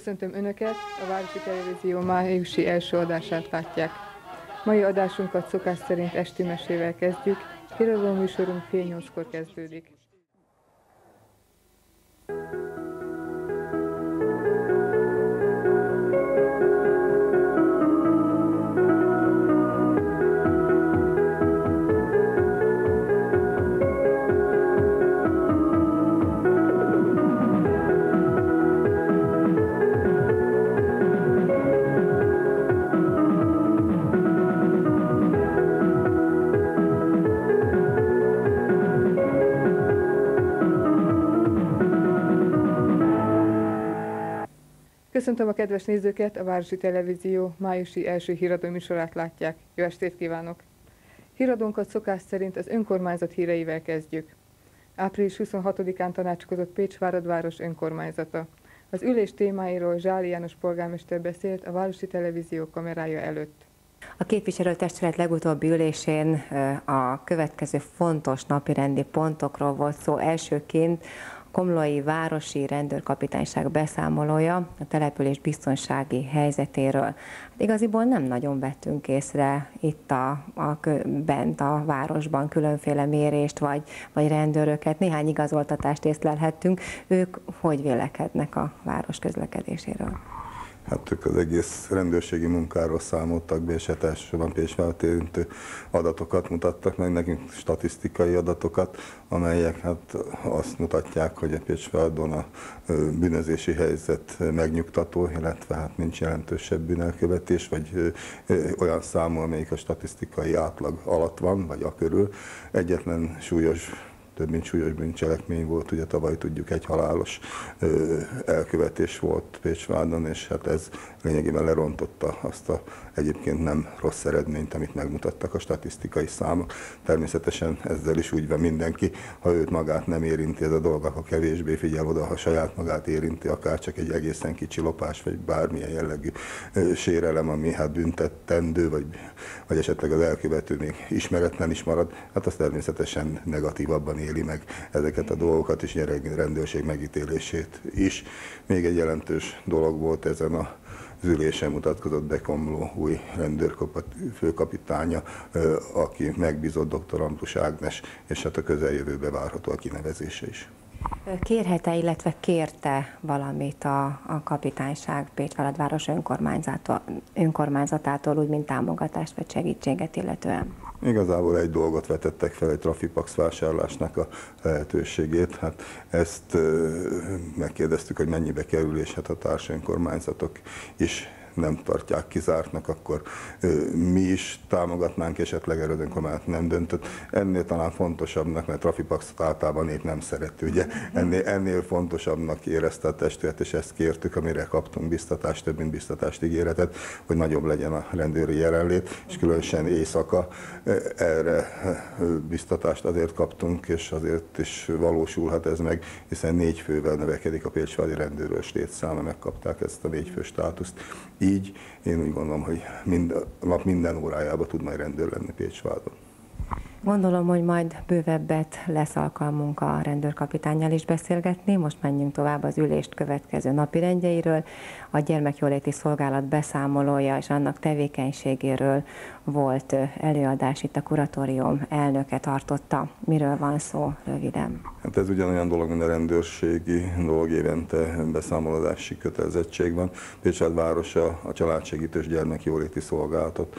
Köszöntöm Önöket, a Városi Televízió májusi első adását látják. Mai adásunkat szokás szerint esti mesével kezdjük, irodaloműsorunk fél 8-kor kezdődik. Köszöntöm a kedves nézőket, a Városi Televízió májusi első híradóműsorát látják. Jó estét kívánok! Híradónkat szokás szerint az önkormányzat híreivel kezdjük. Április 26-án tanácskozott Pécsvárad város önkormányzata. Az ülés témáiról Zsáli János polgármester beszélt a Városi Televízió kamerája előtt. A képviselőtestület legutóbbi ülésén a következő fontos napirendi pontokról volt szó. Elsőként Komlói Városi Rendőrkapitányság beszámolója a település biztonsági helyzetéről. Hát igaziból nem nagyon vettünk észre itt bent a városban különféle mérést vagy rendőröket. Néhány igazoltatást észlelhettünk. Ők hogy vélekednek a város közlekedéséről? Hát ők az egész rendőrségi munkáról számoltak be, és hát elsősorban Pécsvárat érintő adatokat mutattak meg nekünk, statisztikai adatokat, amelyek hát azt mutatják, hogy a Pécsváradon a bűnözési helyzet megnyugtató, illetve hát nincs jelentősebb bűnelkövetés, vagy olyan számú, amelyik a statisztikai átlag alatt van, vagy akörül. Egyetlen több mint súlyos bűncselekmény volt, ugye tavaly tudjuk egy halálos elkövetés volt Pécsváradon, és hát ez lényegében lerontotta azt a egyébként nem rossz eredményt, amit megmutattak a statisztikai számok. Természetesen ezzel is úgy van mindenki, ha őt magát nem érinti ez a dolog, akkor kevésbé figyel oda, ha saját magát érinti, akár csak egy egészen kicsi lopás, vagy bármilyen jellegű sérelem, ami hát büntettendő, vagy esetleg az elkövető még ismeretlen is marad, hát az természetesen negatívabban éli meg ezeket a dolgokat, és a rendőrség megítélését is. Még egy jelentős dolog volt ezen az ülésen mutatkozott be Komló új rendőrfőkapitánya, aki megbízott dr. Ambrus Ágnes, és hát a közeljövőbe várható a kinevezése is. Kérhet-e, illetve kérte valamit a kapitányság Pécsvárad város önkormányzatától, úgy mint támogatást vagy segítséget illetően? Igazából egy dolgot vetettek fel, egy Trafipax vásárlásnak a lehetőségét. Hát ezt megkérdeztük, hogy mennyibe kerül, és hát a társönkormányzatok is nem tartják kizártnak, akkor mi is támogatnánk, esetleg erről az önkormányzat nem döntött. Ennél talán fontosabbnak, mert Trafipaxot általában nép nem szereti, ugye? Ennél fontosabbnak érezte a testület, és ezt kértük, amire kaptunk biztatást, több mint biztatást, ígéretet, hogy nagyobb legyen a rendőri jelenlét, és különösen éjszaka erre biztatást azért kaptunk, és azért is valósulhat ez meg, hiszen 4 fővel növekedik a pécsvári rendőrös létszáma, megkapták ezt a 4 fő státuszt. Így én úgy gondolom, hogy minden órájában tud majd rendőr lenni Pécsváradon. Gondolom, hogy majd bővebbet lesz alkalmunk a rendőrkapitánnyal is beszélgetni. Most menjünk tovább az ülést következő napirendjeiről. A gyermekjóléti szolgálat beszámolója és annak tevékenységéről volt előadás, itt a kuratórium elnöke tartotta. Miről van szó röviden? Hát ez ugyanolyan dolog, mint a rendőrségi dolog, évente beszámolódási kötelezettség van. Pécsvárad városa a családsegítős gyermekjóléti szolgálatot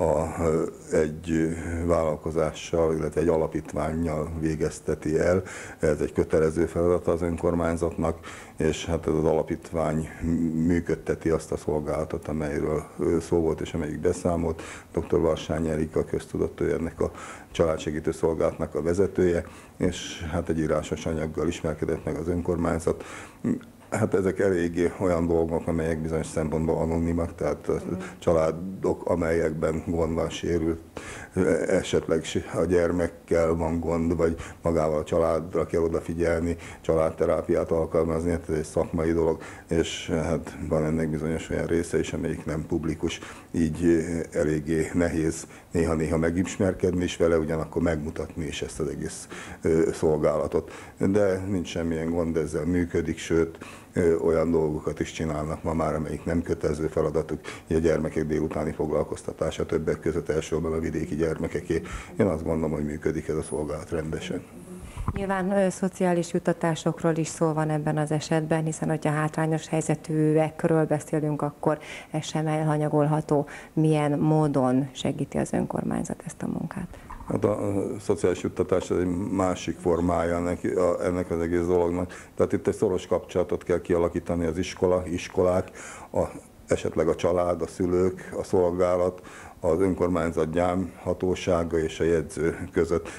egy vállalkozással, illetve egy alapítvánnyal végezteti el. Ez egy kötelező feladata az önkormányzatnak, és hát ez az alapítvány működteti azt a szolgálatot, amelyről szó volt és amelyik beszámolt. Dr. Varsány Erika köztudott, ő ennek a családsegítő szolgálatnak a vezetője, és hát egy írásos anyaggal ismerkedett meg az önkormányzat. Hát ezek eléggé olyan dolgok, amelyek bizonyos szempontból anonimak, tehát a családok, amelyekben gond van, sérült, esetleg a gyermekkel van gond, vagy magával a családra kell odafigyelni, családterápiát alkalmazni, ez egy szakmai dolog, és hát van ennek bizonyos olyan része is, amelyik nem publikus, így eléggé nehéz néha-néha megismerkedni is vele, ugyanakkor megmutatni is ezt az egész szolgálatot. De nincs semmilyen gond, ezzel működik, sőt, olyan dolgokat is csinálnak ma már, amelyik nem kötelező feladatuk, hogy a gyermekek délutáni foglalkoztatása többek között elsősorban a vidéki gyermekeké. Én azt gondolom, hogy működik ez a szolgálat rendesen. Nyilván szociális juttatásokról is szó van ebben az esetben, hiszen hogyha hátrányos helyzetűekről beszélünk, akkor ez sem elhanyagolható. Milyen módon segíti az önkormányzat ezt a munkát? Hát a szociális juttatás egy másik formája ennek az egész dolognak. Tehát itt egy szoros kapcsolatot kell kialakítani az iskolák, esetleg a család, a szülők, a szolgálat, az önkormányzat gyámhatósága és a jegyző között.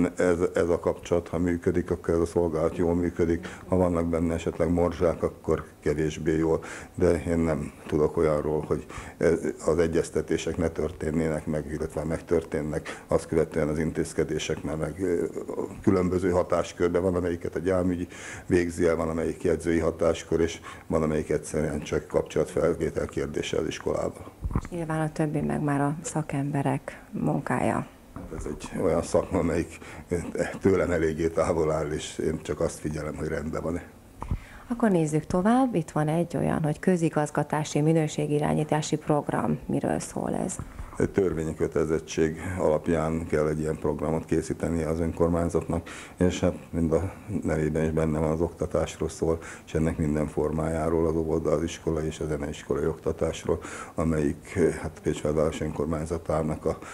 Ez a kapcsolat, ha működik, akkor ez a szolgálat jól működik. Ha vannak benne esetleg morzsák, akkor kevésbé jól. De én nem tudok olyanról, hogy az egyeztetések ne történnének meg, illetve megtörténnek, azt követően az intézkedések, mert meg különböző hatáskörben van, amelyiket a gyámügy végzi el, van amelyik jegyzői hatáskör, és van amelyik egyszerűen csak kapcsolatfelvétel kérdése az iskolában. Nyilván a többi meg már a szakemberek munkája. Ez egy olyan szakma, amelyik tőlem eléggé távol áll, és én csak azt figyelem, hogy rendben van-e. Akkor nézzük tovább. Itt van egy olyan, hogy közigazgatási minőségirányítási program. Miről szól ez? Egy törvényi kötelezettség alapján kell egy ilyen programot készíteni az önkormányzatnak, és hát mind a nevében is benne van az oktatásról szól, és ennek minden formájáról, az óvoda, az iskola és a zeneiskolai oktatásról, amelyik hát Pécsvárváros önkormányzatának a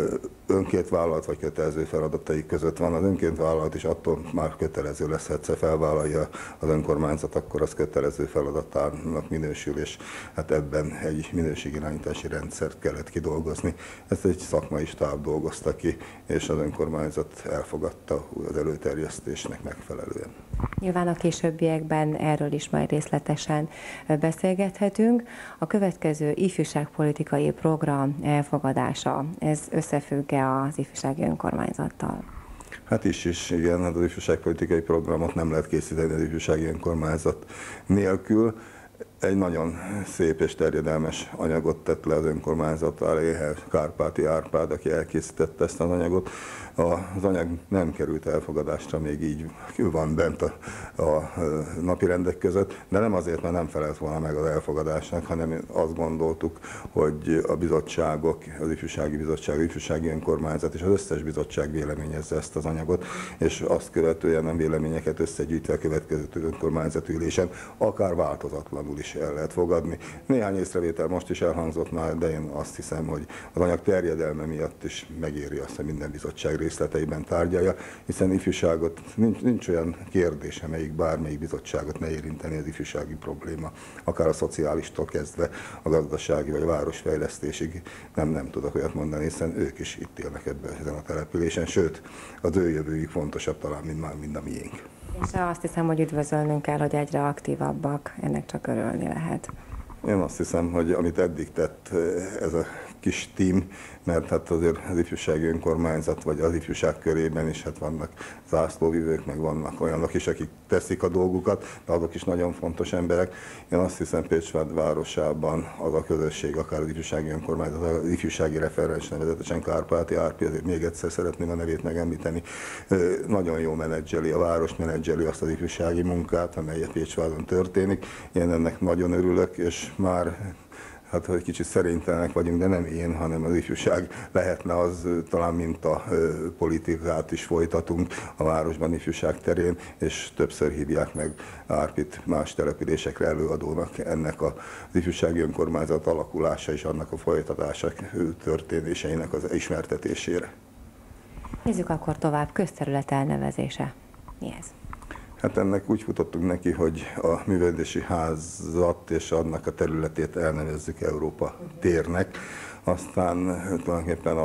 önként vállalt vagy kötelező feladatai között van. Az önként vállalt is attól már kötelező lesz, ha egyszer felvállalja az önkormányzat, akkor az kötelező feladatának minősül, és hát ebben egy minőségirányítási rendszert kellett kidolgozni. Ezt egy szakmai stáb dolgozta ki, és az önkormányzat elfogadta az előterjesztésnek megfelelően. Nyilván a későbbiekben erről is majd részletesen beszélgethetünk. A következő ifjúságpolitikai program elfogadása, ez összefügg-e az ifjúsági önkormányzattal? Hát is, igen, hát az ifjúságpolitikai programot nem lehet készíteni az ifjúsági önkormányzat nélkül. Egy nagyon szép és terjedelmes anyagot tett le az önkormányzat elé, Kárpáti Árpád, aki elkészítette ezt az anyagot. Az anyag nem került elfogadásra, még így van bent a napirendek között, de nem azért, mert nem felelt volna meg az elfogadásnak, hanem azt gondoltuk, hogy a bizottságok, az ifjúsági bizottság, az ifjúsági önkormányzat és az összes bizottság véleményezze ezt az anyagot, és azt követően nem véleményeket összegyűjtve a következő önkormányzati ülésen, akár változatlanul is el lehet fogadni. Néhány észrevétel most is elhangzott már, de én azt hiszem, hogy az anyag terjedelme miatt is megéri azt, hogy minden bizottság részleteiben tárgyalja, hiszen ifjúságot nincs olyan kérdés, amelyik bármelyik bizottságot ne érinteni az ifjúsági probléma, akár a szociálistól kezdve a gazdasági vagy a városfejlesztésig nem tudok olyat mondani, hiszen ők is itt élnek ezen a településen, sőt, az ő jövőjük fontosabb talán, mint a miénk. És azt hiszem, hogy üdvözölnünk kell, hogy egyre aktívabbak, ennek csak örülni lehet. Én azt hiszem, hogy amit eddig tett ez a kis tím, mert hát azért az ifjúsági önkormányzat, vagy az ifjúság körében is hát vannak zászlóvivők, meg vannak olyanok is, akik teszik a dolgukat, de azok is nagyon fontos emberek. Én azt hiszem, Pécsvárd városában az a közösség, akár az ifjúsági önkormányzat, az ifjúsági referens, nevezetesen Kárpáti Árpi, azért még egyszer szeretném a nevét megemlíteni, nagyon jó menedzseli, a város menedzseli azt az ifjúsági munkát, amelyet Pécsvárdon történik. Én ennek nagyon örülök, és már hát hogy kicsit szerénytelenek vagyunk, de nem én, hanem az ifjúság lehetne az, talán mint a politikát is folytatunk a városban ifjúság terén, és többször hívják meg Árpit más településekre előadónak ennek az ifjúsági önkormányzat alakulása és annak a folytatása történéseinek az ismertetésére. Nézzük akkor tovább, közterület elnevezése. Mi ez? Hát ennek úgy futottunk neki, hogy a művelődési házat és annak a területét elnevezzük Európa térnek. Aztán tulajdonképpen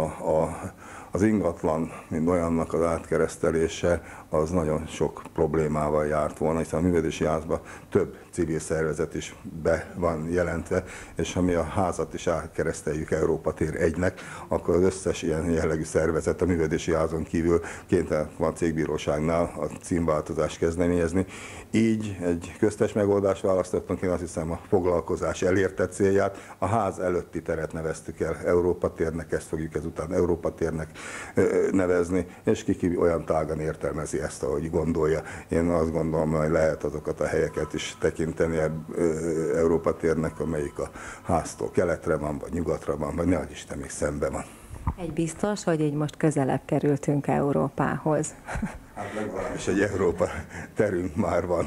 az ingatlan, mint olyannak az átkeresztelése, az nagyon sok problémával járt volna, hiszen a művelődési házban több civil szervezet is be van jelentve, és ha mi a házat is átkereszteljük Európa tér 1-nek, akkor az összes ilyen jellegű szervezet a művelődési házon kívül kénytelen van a cégbíróságnál a címváltozást kezdeményezni. Így egy köztes megoldást választottunk, én azt hiszem a foglalkozás elérte célját. A ház előtti teret neveztük el Európa térnek, ezt fogjuk ezután Európa térnek nevezni, és ki olyan tágan értelmezi ezt, ahogy gondolja. Én azt gondolom, hogy lehet azokat a helyeket is tekinteni Európa térnek, amelyik a háztól keletre van, vagy nyugatra van, vagy ne adj Isten, még szembe van. Egy biztos, hogy így most közelebb kerültünk Európához. Hát legalábbis egy Európa terünk már van.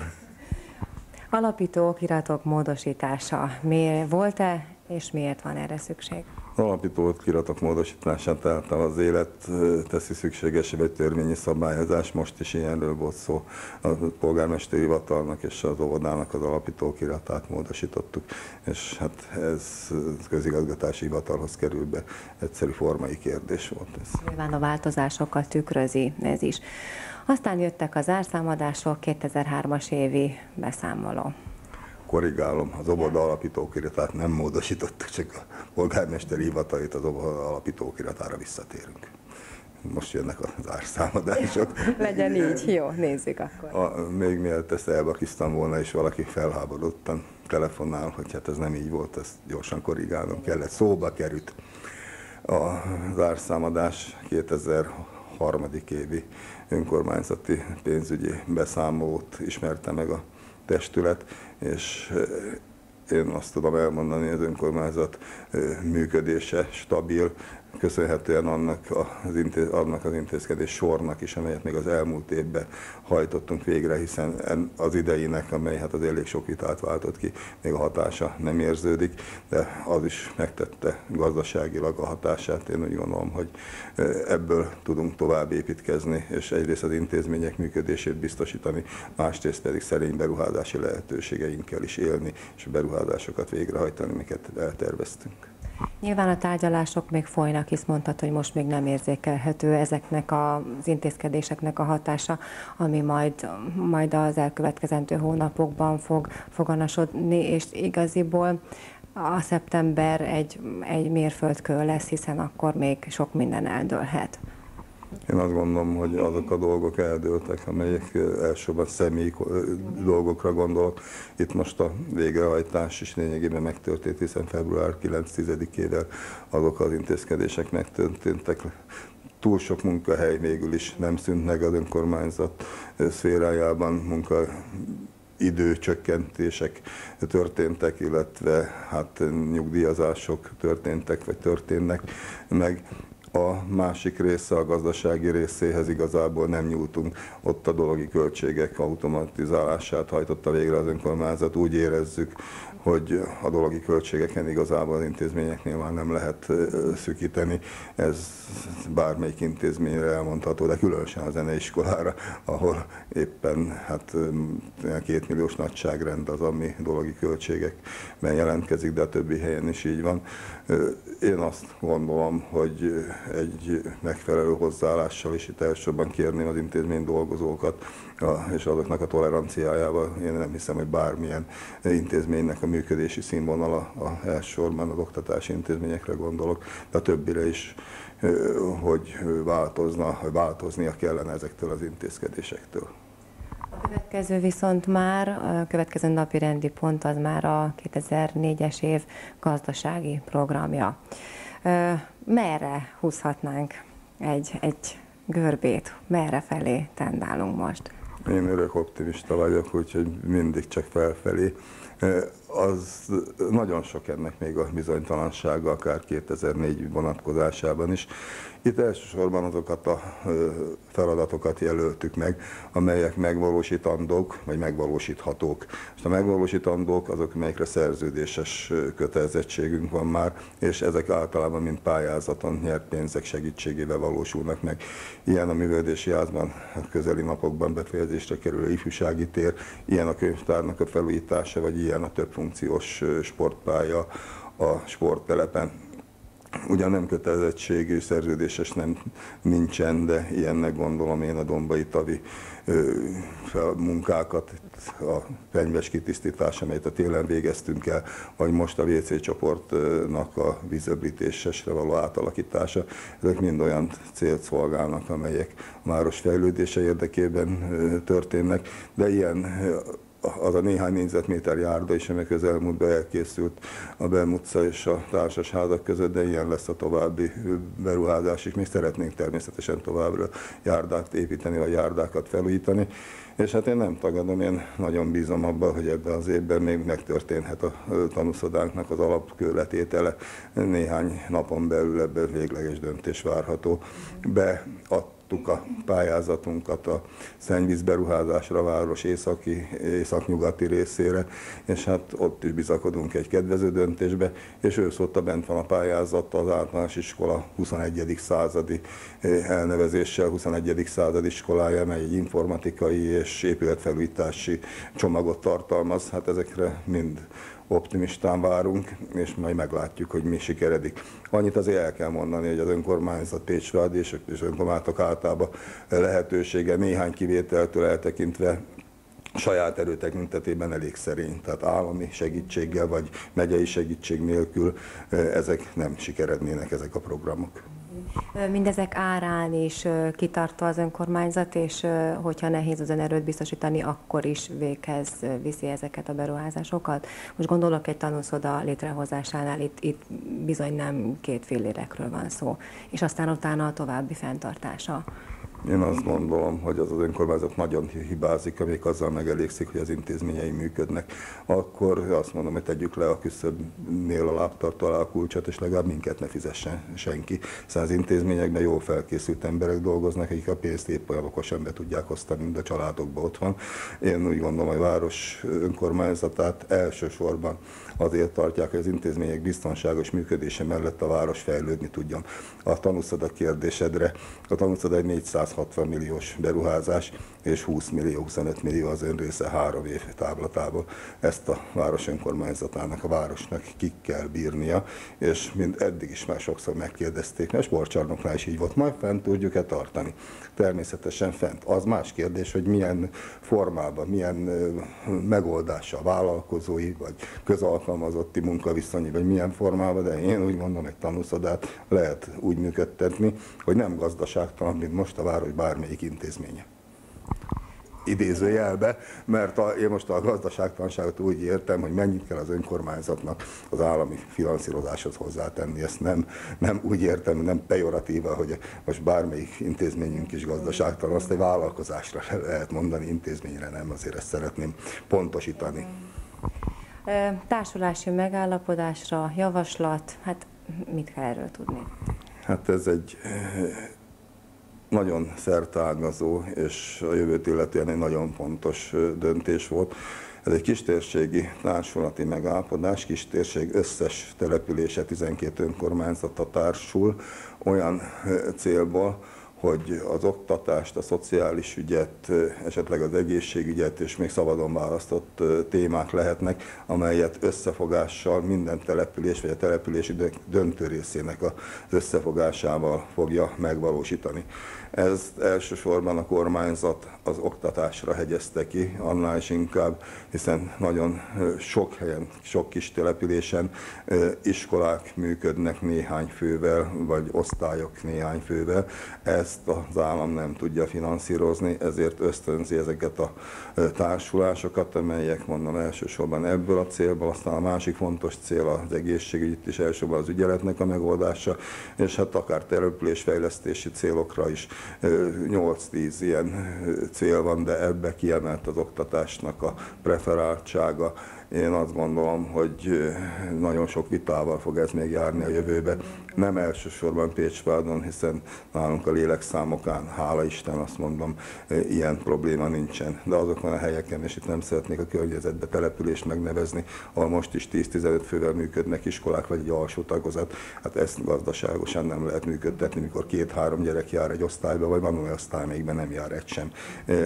Alapító okiratok módosítása. Miért volt-e, és miért van erre szükség? Alapító okiratok módosítását tehát az élet teszi szükségesé egy törvényi szabályozás. Most is ilyenről volt szó. A polgármesteri hivatalnak és az óvodának az alapító okiratát módosítottuk, és hát ez közigazgatási hivatalhoz kerül be. Egyszerű formai kérdés volt ez. Nyilván a változásokat tükrözi ez is. Aztán jöttek az zárszámadások, 2003-as évi beszámoló. Korrigálom, az óvoda alapító okiratát nem módosítottuk, csak a polgármesteri hivatalét az óvoda alapító okiratára visszatérünk. Most jönnek a zárszámadások. Legyen így, jó, nézzük akkor. Még mielőtt ezt elbakiztam volna, és valaki felháborodottan telefonál, hogy hát ez nem így volt, ezt gyorsan korrigálnom kellett. Szóba került. A zárszámadás 2003. évi önkormányzati pénzügyi beszámolót ismerte meg a testület, és én azt tudom elmondani, hogy az önkormányzat működése stabil, köszönhetően annak az intézkedés sornak is, amelyet még az elmúlt évben hajtottunk végre, hiszen az ideinek, amely hát az elég sok vitát váltott ki, még a hatása nem érződik, de az is megtette gazdaságilag a hatását. Én úgy gondolom, hogy ebből tudunk tovább építkezni, és egyrészt az intézmények működését biztosítani, másrészt pedig szerény beruházási lehetőségeinkkel is élni, és beruházásokat végrehajtani, amiket elterveztünk. Nyilván a tárgyalások még folynak, hisz mondhat, hogy most még nem érzékelhető ezeknek az intézkedéseknek a hatása, ami majd az elkövetkezendő hónapokban fog foganasodni, és igaziból a szeptember egy mérföldkő lesz, hiszen akkor még sok minden eldőlhet. Én azt gondolom, hogy azok a dolgok eldőltek, amelyek elsősorban személyi dolgokra gondolok. Itt most a végrehajtás is lényegében megtörtént, hiszen február 9-10-ével azok az intézkedések megtörténtek. Túl sok munkahely végül is nem szűnt meg az önkormányzat szférájában, időcsökkentések történtek, illetve hát nyugdíjazások történtek, vagy történnek meg. A másik része, a gazdasági részéhez igazából nem nyúltunk. Ott a dologi költségek automatizálását hajtotta végre az önkormányzat. Úgy érezzük, hogy a dologi költségeken igazából az intézményeknél már nem lehet szűkíteni. Ez bármelyik intézményre elmondható, de különösen a zeneiskolára, ahol éppen hát 2 milliós nagyságrend az, ami dologi költségekben jelentkezik, de a többi helyen is így van. Én azt gondolom, hogy egy megfelelő hozzáállással is itt elsősorban kérném az intézmény dolgozókat, és azoknak a toleranciájával. Én nem hiszem, hogy bármilyen intézménynek a működési színvonala, elsősorban az oktatási intézményekre gondolok, de a többire is, hogy változnia kellene ezektől az intézkedésektől. A következő viszont már, a következő napi rendi pont az már a 2004-es év gazdasági programja. Merre húzhatnánk egy görbét? Merre felé tendálunk most? Én örök optimista vagyok, úgyhogy mindig csak felfelé. Az nagyon sok ennek még a bizonytalansága, akár 2004 vonatkozásában is. Itt elsősorban azokat a feladatokat jelöltük meg, amelyek megvalósítandók, vagy megvalósíthatók. És a megvalósítandók azok, melyekre szerződéses kötelezettségünk van már, és ezek általában mind pályázaton nyert pénzek segítségével valósulnak meg. Ilyen a művelődési házban a közeli napokban befejezésre kerülő ifjúsági tér, ilyen a könyvtárnak a felújítása, vagy ilyen a többfunkciós sportpálya a sporttelepen. Ugyan nem kötelezettségű, szerződéses nincsen, de ilyennek gondolom én a Dombai Tavi munkákat, a fenyves kitisztítás, amelyet a télen végeztünk el, vagy most a WC csoportnak a vízöblítésesre való átalakítása. Ezek mind olyan célt szolgálnak, amelyek a város fejlődése érdekében történnek, de ilyen az a néhány négyzetméter járda is, amely közelmúltban elkészült a Belm utca és a társasházak között, de ilyen lesz a további beruházás is. Még szeretnénk természetesen továbbra járdát építeni, vagy járdákat felújítani. És hát én nem tagadom, én nagyon bízom abban, hogy ebben az évben még megtörténhet a tanúszodánknak az alapkőletétele. Néhány napon belül ebből végleges döntés várható. Beadtuk a pályázatunkat a szennyvíz beruházásra a város északnyugati részére, és hát ott is bizakodunk egy kedvező döntésbe, és őszóta bent van a pályázat az általános iskola 21. századi elnevezéssel, 21. századi iskolája, mely egy informatikai és épületfelújítási csomagot tartalmaz. Hát ezekre mind optimistán várunk, és majd meglátjuk, hogy mi sikeredik. Annyit azért el kell mondani, hogy az önkormányzat Pécsvárdi és önkormányzatok általában lehetősége néhány kivételtől eltekintve saját erő tekintetében elég szerény. Tehát állami segítséggel vagy megyei segítség nélkül ezek nem sikerednének, ezek a programok. Mindezek árán is kitartó az önkormányzat, és hogyha nehéz az önerőt biztosítani, akkor is véghez viszi ezeket a beruházásokat. Most gondolok egy tanúszoda létrehozásánál, itt bizony nem 2 fillérekről van szó, és aztán utána a további fenntartása. Én azt gondolom, hogy az önkormányzat nagyon hibázik, amíg azzal megelégszik, hogy az intézményei működnek. Akkor azt mondom, hogy tegyük le a küszöbnél a lábtartó alá a kulcsot, és legalább minket ne fizessen senki. Hiszen az intézményekben jól felkészült emberek dolgoznak, akik a pénzt épp olyan okosan be tudják osztani, mint a családokban otthon. Én úgy gondolom, hogy a város önkormányzatát elsősorban azért tartják, hogy az intézmények biztonságos működése mellett a város fejlődni tudjon. A tanúszoda kérdésedre, a tanúszoda egy 460 milliós beruházás, és 20 millió, 25 millió az önrésze 3 év távlatából. Ezt a város önkormányzatának, a városnak ki kell bírnia, és mint eddig is már sokszor megkérdezték, mert a sportcsarnoknál is így volt, majd fent tudjuk-e tartani? Természetesen fent. Az más kérdés, hogy milyen formában, milyen megoldása, vállalkozói vagy közalkalmazotti munkaviszonyi, vagy milyen formában, de én úgy gondolom, egy tanúszodát lehet úgy működtetni, hogy nem gazdaságtalan, mint most a város bármelyik intézménye. Idézőjelbe, mert én most a gazdaságtalanságot úgy értem, hogy mennyit kell az önkormányzatnak az állami finanszírozáshoz hozzátenni. Ezt nem úgy értem, nem pejoratíva, hogy most bármelyik intézményünk is gazdaságtalan, azt egy vállalkozásra lehet mondani, intézményre nem, azért ezt szeretném pontosítani. Társulási megállapodásra, javaslat, hát mit kell erről tudni? Hát ez egy nagyon szerteágazó és a jövőt illetően egy nagyon fontos döntés volt. Ez egy kistérségi társulati megállapodás, kistérség összes települése 12 önkormányzata társul olyan célból, hogy az oktatást, a szociális ügyet, esetleg az egészségügyet és még szabadon választott témák lehetnek, amelyet összefogással minden település vagy a települési döntő részének az összefogásával fogja megvalósítani. Ezt elsősorban a kormányzat az oktatásra hegyezte ki, annál is inkább, hiszen nagyon sok helyen, sok kis településen iskolák működnek néhány fővel, vagy osztályok néhány fővel. Ezt az állam nem tudja finanszírozni, ezért ösztönzi ezeket a társulásokat, amelyek mondom elsősorban ebből a célból, aztán a másik fontos cél az egészségügy, itt is elsősorban az ügyeletnek a megoldása, és hát akár településfejlesztési célokra is 8-10 ilyen cél van, de ebbe kiemelt az oktatásnak a preferáltsága. Én azt gondolom, hogy nagyon sok vitával fog ez még járni a jövőbe. Nem elsősorban Pécsvárdon, hiszen nálunk a lélekszámokán, hála Isten, azt mondom, ilyen probléma nincsen. De azokon a helyeken, és itt nem szeretnék a környezetbe települést megnevezni, ahol most is 10-15 fővel működnek iskolák, vagy egy alsó tagozat, hát ezt gazdaságosan nem lehet működtetni, mikor 2-3 gyerek jár egy osztályba, vagy van olyan osztály, amelyikben nem jár egy sem.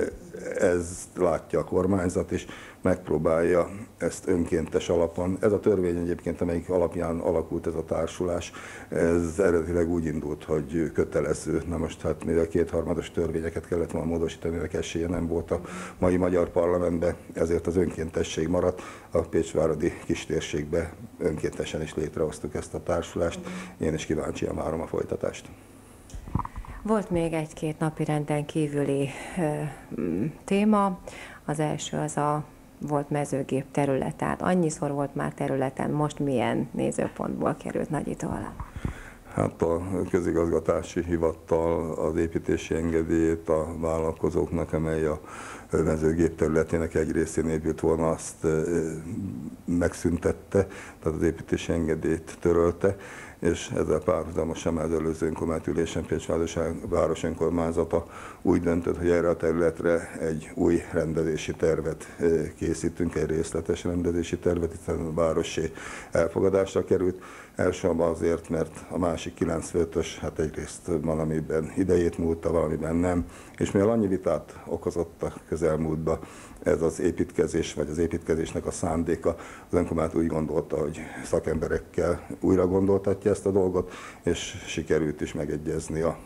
Ezt látja a kormányzat is, megpróbálja ezt önkéntes alapon. Ez a törvény egyébként, amelyik alapján alakult ez a társulás, ez eredetileg úgy indult, hogy kötelező. Na most hát mivel 2/3 törvényeket kellett volna módosítani, ennek esélye nem volt a mai magyar parlamentben, ezért az önkéntesség maradt. A pécsváradi kistérségbe önkéntesen is létrehoztuk ezt a társulást. Én is kíváncsian várom a folytatást. Volt még egy-két napirenden kívüli téma. Az első az a volt mezőgép terület, tehát annyiszor volt már területen, most milyen nézőpontból került Nagyító alá? Hát a közigazgatási hivatal az építési engedélyét a vállalkozóknak, amely a mezőgép területének egy részén épült volna, azt megszüntette, tehát az építési engedélyt törölte, és ezzel párhuzamosan az előző önkormányzatülésen Pécs város önkormányzata úgy döntött, hogy erre a területre egy új rendezési tervet készítünk, egy részletes rendezési tervet, hiszen a városi elfogadásra került. Elsősorban azért, mert a másik 95-ös, hát egyrészt valamiben idejét múlta, valamiben nem, és mivel annyi vitát okozott a közelmúltban ez az építkezés, vagy az építkezésnek a szándéka, az önkormányzat úgy gondolta, hogy szakemberekkel újra gondoltatja ezt a dolgot, és sikerült is megegyezni a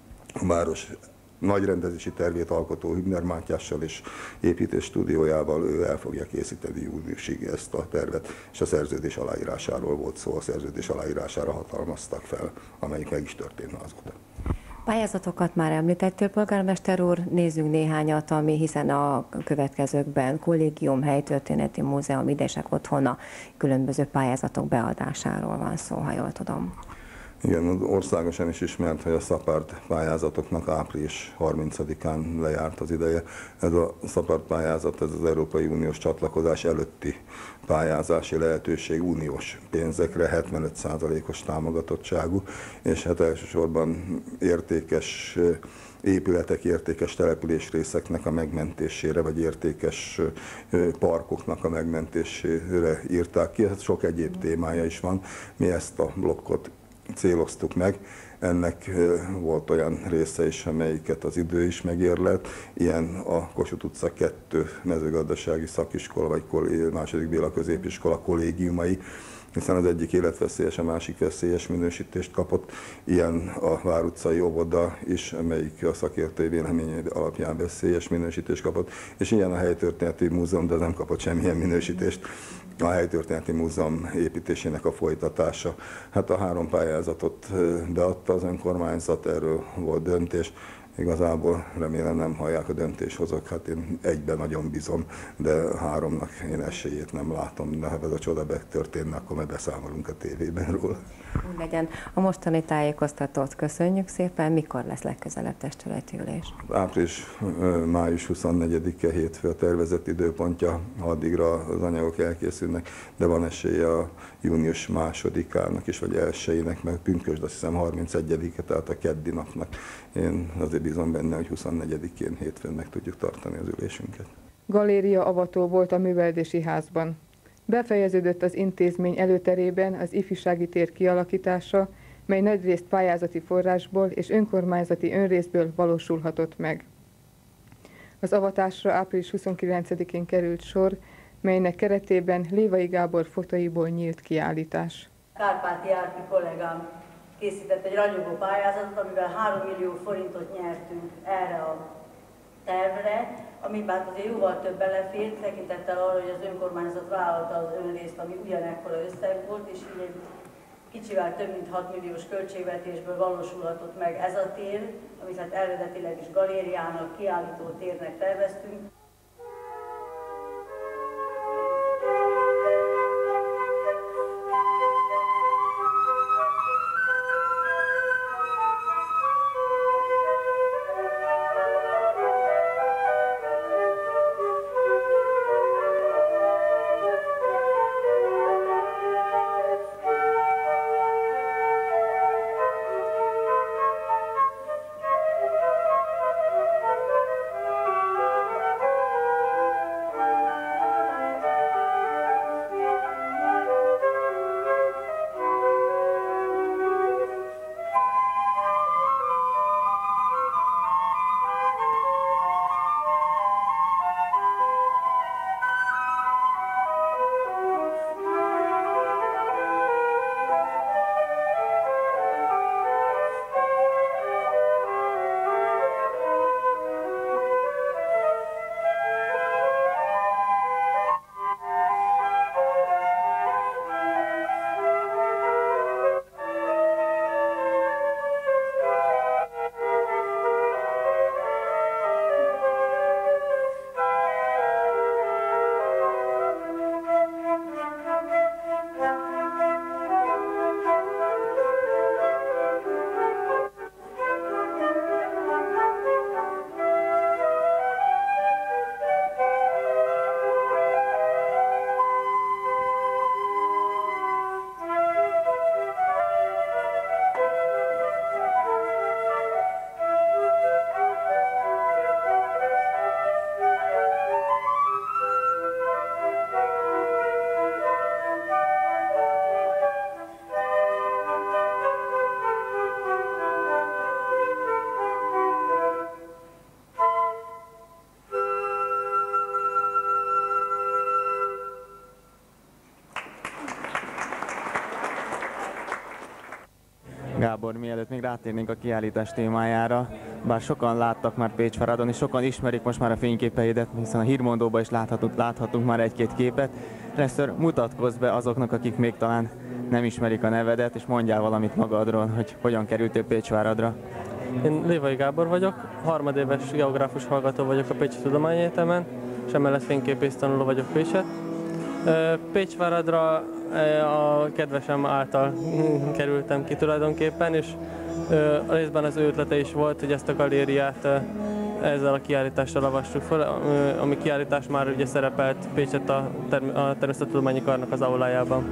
város nagy rendezési tervét alkotó Hübner Mátyással és építés stúdiójával. Ő el fogja készíteni júniusig ezt a tervet, és a szerződés aláírásáról volt szó, a szerződés aláírására hatalmaztak fel, amelyik meg is történne azóta. Pályázatokat már említettől, polgármester úr, nézzünk néhányat, ami hiszen a következőkben kollégium, helytörténeti múzeum, idesek otthona, különböző pályázatok beadásáról van szó, ha jól tudom. Igen, országosan is ismert, hogy a SZAPARD pályázatoknak április 30-án lejárt az ideje. Ez a SZAPARD pályázat, ez az Európai Uniós csatlakozás előtti pályázási lehetőség uniós pénzekre, 75%-os támogatottságú, és hát elsősorban értékes épületek, értékes településrészeknek a megmentésére, vagy értékes parkoknak a megmentésére írták ki. Hát sok egyéb témája is van. Mi ezt a blokkot céloztuk meg. Ennek volt olyan része is, amelyiket az idő is megérlelt. Ilyen a Kossuth utca 2 mezőgazdasági szakiskola, vagy II. Béla középiskola kollégiumai, hiszen az egyik életveszélyes, a másik veszélyes minősítést kapott. Ilyen a Vár utcai óvoda is, amelyik a szakértői vélemény alapján veszélyes minősítést kapott, és ilyen a Helytörténeti Múzeum, de nem kapott semmilyen minősítést. A Helytörténeti Múzeum építésének a folytatása. Hát a 3 pályázatot beadta az önkormányzat, erről volt döntés. Igazából remélem nem hallják a döntéshozók, hát én egyben nagyon bízom, de 3-nak én esélyét nem látom, de ha ez a csoda megtörténne, akkor majd beszámolunk a tévében róla. Úgy legyen. A mostani tájékoztatót köszönjük szépen. Mikor lesz legközelebb testületi ülés? Május 24-e hétfő a tervezett időpontja, addigra az anyagok elkészülnek, de van esélye a június 2-ának is, vagy 1-ének, meg pünkösd, azt hiszem 31-e, tehát a keddi napnak. Én azért bízom benne, hogy 24-én hétfőn meg tudjuk tartani az ülésünket. Galéria avató volt a művelődési házban. Befejeződött az intézmény előterében az ifjúsági tér kialakítása, mely nagyrészt pályázati forrásból és önkormányzati önrészből valósulhatott meg. Az avatásra április 29-én került sor, melynek keretében Lévai Gábor fotóiból nyílt kiállítás. Kárpáti Árpi kollégám készített egy ragyogó pályázatot, amivel 3 millió forintot nyertünk erre a tervre, amiben azért jóval több belefért, tekintettel arra, hogy az önkormányzat vállalta az önrészt, ami ugyanekkora összeg volt, és így egy kicsivel több mint 6 milliós költségvetésből valósulhatott meg ez a tér, amit hát eredetileg is galériának, kiállító térnek terveztünk. Gábor, mielőtt még rátérnénk a kiállítás témájára, bár sokan láttak már Pécsváradon, és sokan ismerik most már a fényképeidet, hiszen a hírmondóban is láthatunk már egy-két képet. Először mutatkozz be azoknak, akik még talán nem ismerik a nevedet, és mondjál valamit magadról, hogy hogyan kerültél Pécsváradra. Én Lévai Gábor vagyok, harmadéves geográfus hallgató vagyok a Pécsi Tudományegyetemen, és emellett fényképész tanuló vagyok Pécset. Pécsváradra a kedvesem által kerültem ki tulajdonképpen, és részben az ő ötlete is volt, hogy ezt a galériát ezzel a kiállítással avassuk fel, ami kiállítás már ugye szerepelt Pécset a Természettudományi Karnak az aulájában.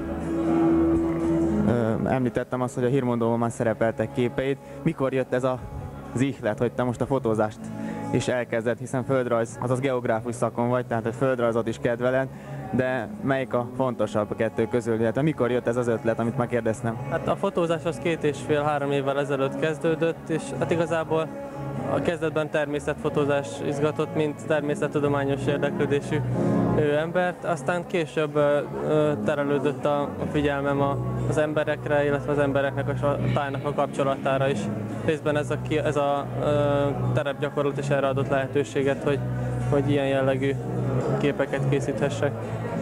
Említettem azt, hogy a hírmondóban már szerepeltek képeid. Mikor jött ez az ihlet, hogy te most a fotózást is elkezded, hiszen földrajz, azaz geográfus szakon vagy, tehát a földrajzot is kedveled, de melyik a fontosabb a kettő közül? Hát mikor jött ez az ötlet, amit már kérdeztem? Hát a fotózás az 2,5-3 évvel ezelőtt kezdődött, és hát igazából a kezdetben természetfotózás izgatott, mint természettudományos érdeklődésű embert, aztán később terelődött a figyelmem az emberekre, illetve az embereknek a tájnak a kapcsolatára is. Részben ez a terepgyakorlat is erre adott lehetőséget, hogy ilyen jellegű képeket készíthessek.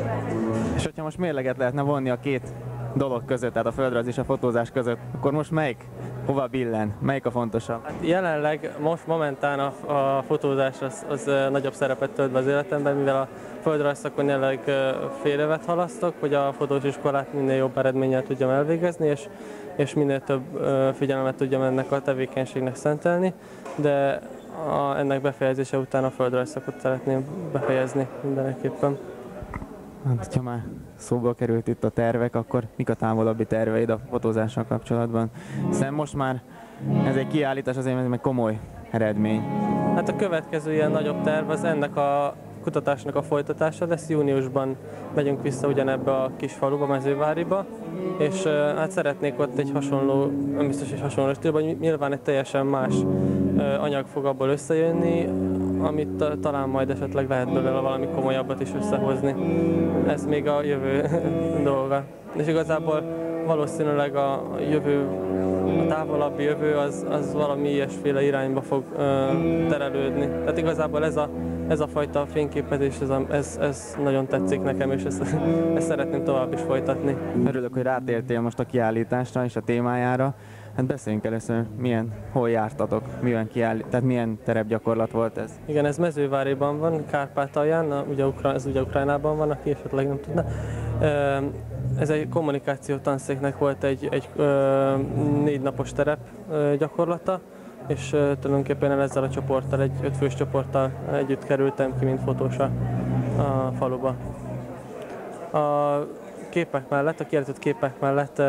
És hogyha most mérleget lehetne vonni a két dolog között, tehát a földrajz és a fotózás között, akkor most melyik hova billen? Melyik a fontosabb? Hát jelenleg, most momentán a fotózás az nagyobb szerepet tölt be az életemben, mivel a földrajz szakon jelenleg fél évet halasztok, hogy a fotós iskolát minél jobb eredménnyel tudjam elvégezni, és minél több figyelmet tudjam ennek a tevékenységnek szentelni, de ennek befejezése után a földrajz szakot szeretném befejezni mindenképpen. Hát, ha már szóba került itt a tervek, akkor mik a távolabbi terveid a fotózással kapcsolatban? Hiszen most már ez egy kiállítás, azért ez meg komoly eredmény. Hát a következő ilyen nagyobb terv az ennek a kutatásnak a folytatása lesz. Júniusban megyünk vissza ugyanebbe a kis faluba, Mezőváriba, és hát szeretnék ott egy hasonló, nem biztos egy hasonló stílban, nyilván egy teljesen más anyag fog abból összejönni, amit talán majd esetleg lehet belőle valami komolyabbat is összehozni. Ez még a jövő dolga. És igazából valószínűleg a távolabbi jövő az valami ilyesféle irányba fog terelődni. Tehát igazából ez a fajta fényképezés, ez nagyon tetszik nekem, és ezt szeretném tovább is folytatni. Örülök, hogy rátértél most a kiállításra és a témájára. Hát beszéljünk először, hol jártatok, tehát milyen terepgyakorlat volt ez? Igen, ez Mezőváriban van, Kárpátalján, ez ugye Ukrajnában van, aki esetleg nem tudna. Ez egy kommunikáció tanszéknek volt egy 4 napos terep gyakorlata, és tulajdonképpen ezzel a csoporttal, egy 5 fős csoporttal együtt kerültem ki, mint fotós a faluba. A képek mellett, a kiállított képek mellett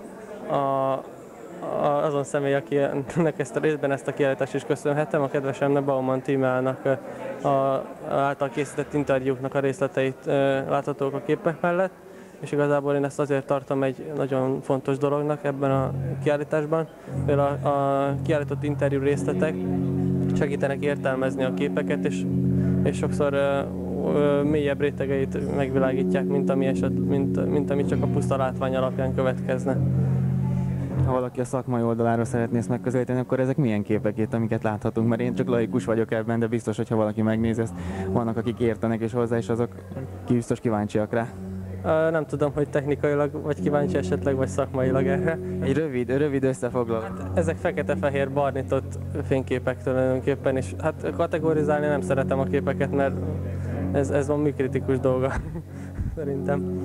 azon személy, akinek részben ezt a kiállítást is köszönhetem, a kedvesemnek, Baumann Tímeának által készített interjúknak a részleteit láthatók a képek mellett, és igazából én ezt azért tartom egy nagyon fontos dolognak ebben a kiállításban, mivel a kiállított interjú részletek segítenek értelmezni a képeket, és sokszor mélyebb rétegeit megvilágítják, mint ami csak a puszta látvány alapján következne. Ha valaki a szakmai oldaláról szeretné ezt megközelíteni, akkor ezek milyen képek itt, amiket láthatunk? Mert én csak laikus vagyok ebben, de biztos, hogyha valaki megnézi ezt, vannak, akik értenek és hozzá, és azok biztos kíváncsiak rá. Nem tudom, hogy technikailag vagy kíváncsi esetleg, vagy szakmailag erre. Egy rövid összefoglaló. Hát, ezek fekete-fehér barnított fényképek tulajdonképpen, és hát kategorizálni nem szeretem a képeket, mert ez van műkritikus dolga, szerintem.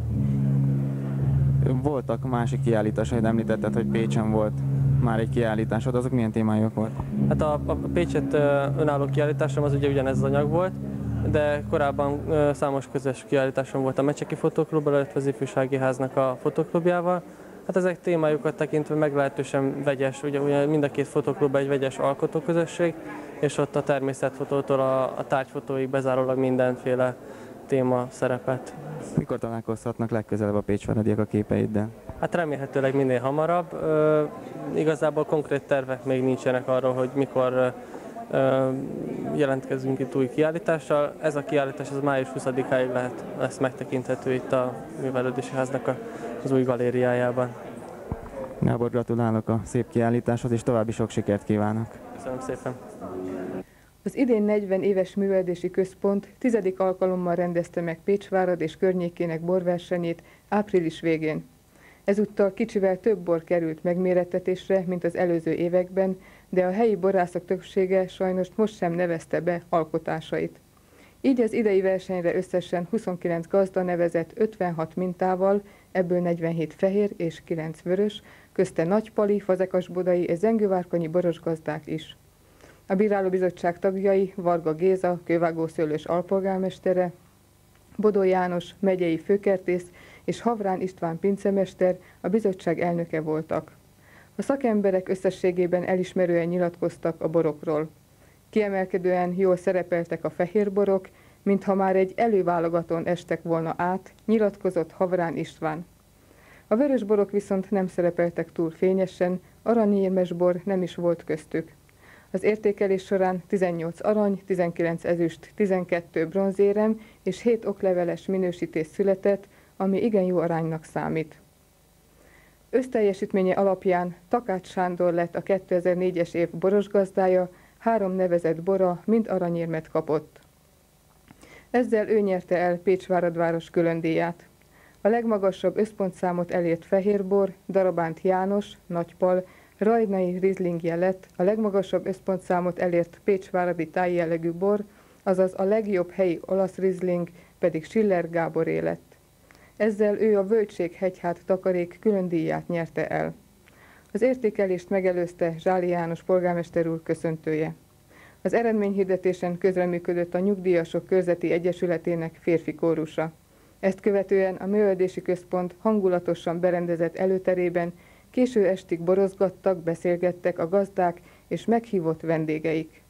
Voltak másik kiállítások, említetted, hogy Pécsen volt már egy kiállításod, azok milyen témájuk volt? Hát a Pécset önálló kiállításom az ugye ugyanez az anyag volt, de korábban számos közös kiállításom volt a Mecseki Fotóklubban, illetve az Ifjúsági Háznak a fotóklubjával. Hát ezek témájukat tekintve meglehetősen vegyes, ugye mind a két fotóklub egy vegyes alkotóközösség, és ott a természetfotótól a tárgyfotóig bezárólag mindenféle téma szerepet. Mikor találkozhatnak legközelebb a pécsváradiak a képeiddel? Hát remélhetőleg minél hamarabb. Igazából konkrét tervek még nincsenek arról, hogy mikor jelentkezünk itt új kiállítással. Ez a kiállítás az május 20-áig lesz megtekinthető itt a Művelődési Háznak az új galériájában. Gábor, gratulálok a szép kiállításhoz, és további sok sikert kívánok. Köszönöm szépen. Az idén 40 éves művelődési központ 10. alkalommal rendezte meg Pécsvárad és környékének borversenyét április végén. Ezúttal kicsivel több bor került megmérettetésre, mint az előző években, de a helyi borászok többsége sajnos most sem nevezte be alkotásait. Így az idei versenyre összesen 29 gazda nevezett 56 mintával, ebből 47 fehér és 9 vörös, közte nagypali, fazekasbodai és zengővárkonyi boros gazdák is. A bírálóbizottság tagjai Varga Géza, kővágószőlős alpolgármestere, Bodó János, megyei főkertész és Havrán István pincemester a bizottság elnöke voltak. A szakemberek összességében elismerően nyilatkoztak a borokról. Kiemelkedően jól szerepeltek a fehér borok, mintha már egy előválogatón estek volna át, nyilatkozott Havrán István. A vörös borok viszont nem szerepeltek túl fényesen, aranyérmes bor nem is volt köztük. Az értékelés során 18 arany, 19 ezüst, 12 bronzérem és 7 okleveles minősítés született, ami igen jó aránynak számít. Összteljesítménye alapján Takács Sándor lett a 2004-es év boros gazdája, 3 nevezett bora mind aranyérmet kapott. Ezzel ő nyerte el Pécsvárad város különdíját. A legmagasabb összpontszámot elért fehérbor Darabánt János, Nagypal, Rajdnai Rizlingje lett, a legmagasabb összpontszámot elért pécsváradi tájjellegű bor, azaz a legjobb helyi olasz Rizling pedig Schiller Gáboré lett. Ezzel ő a Völtség Hegyhát takarék különdíját nyerte el. Az értékelést megelőzte Zsáli János polgármester úr köszöntője. Az eredményhirdetésen közreműködött a Nyugdíjasok Körzeti Egyesületének férfi kórusa. Ezt követően a művelődési központ hangulatosan berendezett előterében késő estig borozgattak, beszélgettek a gazdák és meghívott vendégeik.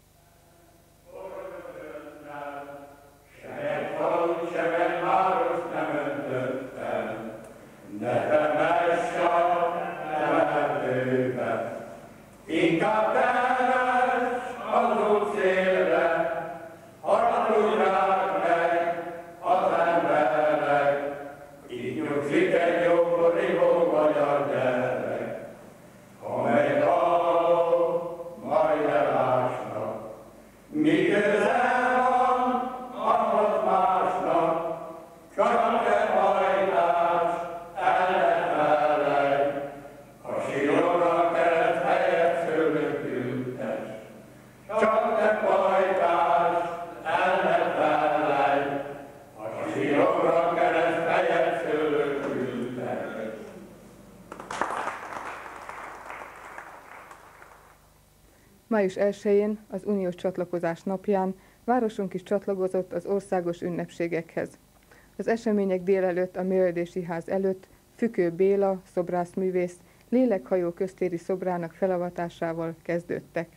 Május 1-én, az uniós csatlakozás napján városunk is csatlakozott az országos ünnepségekhez. Az események délelőtt a Művelődési Ház előtt Fükő Béla, szobrászművész, lélekhajó köztéri szobrának felavatásával kezdődtek.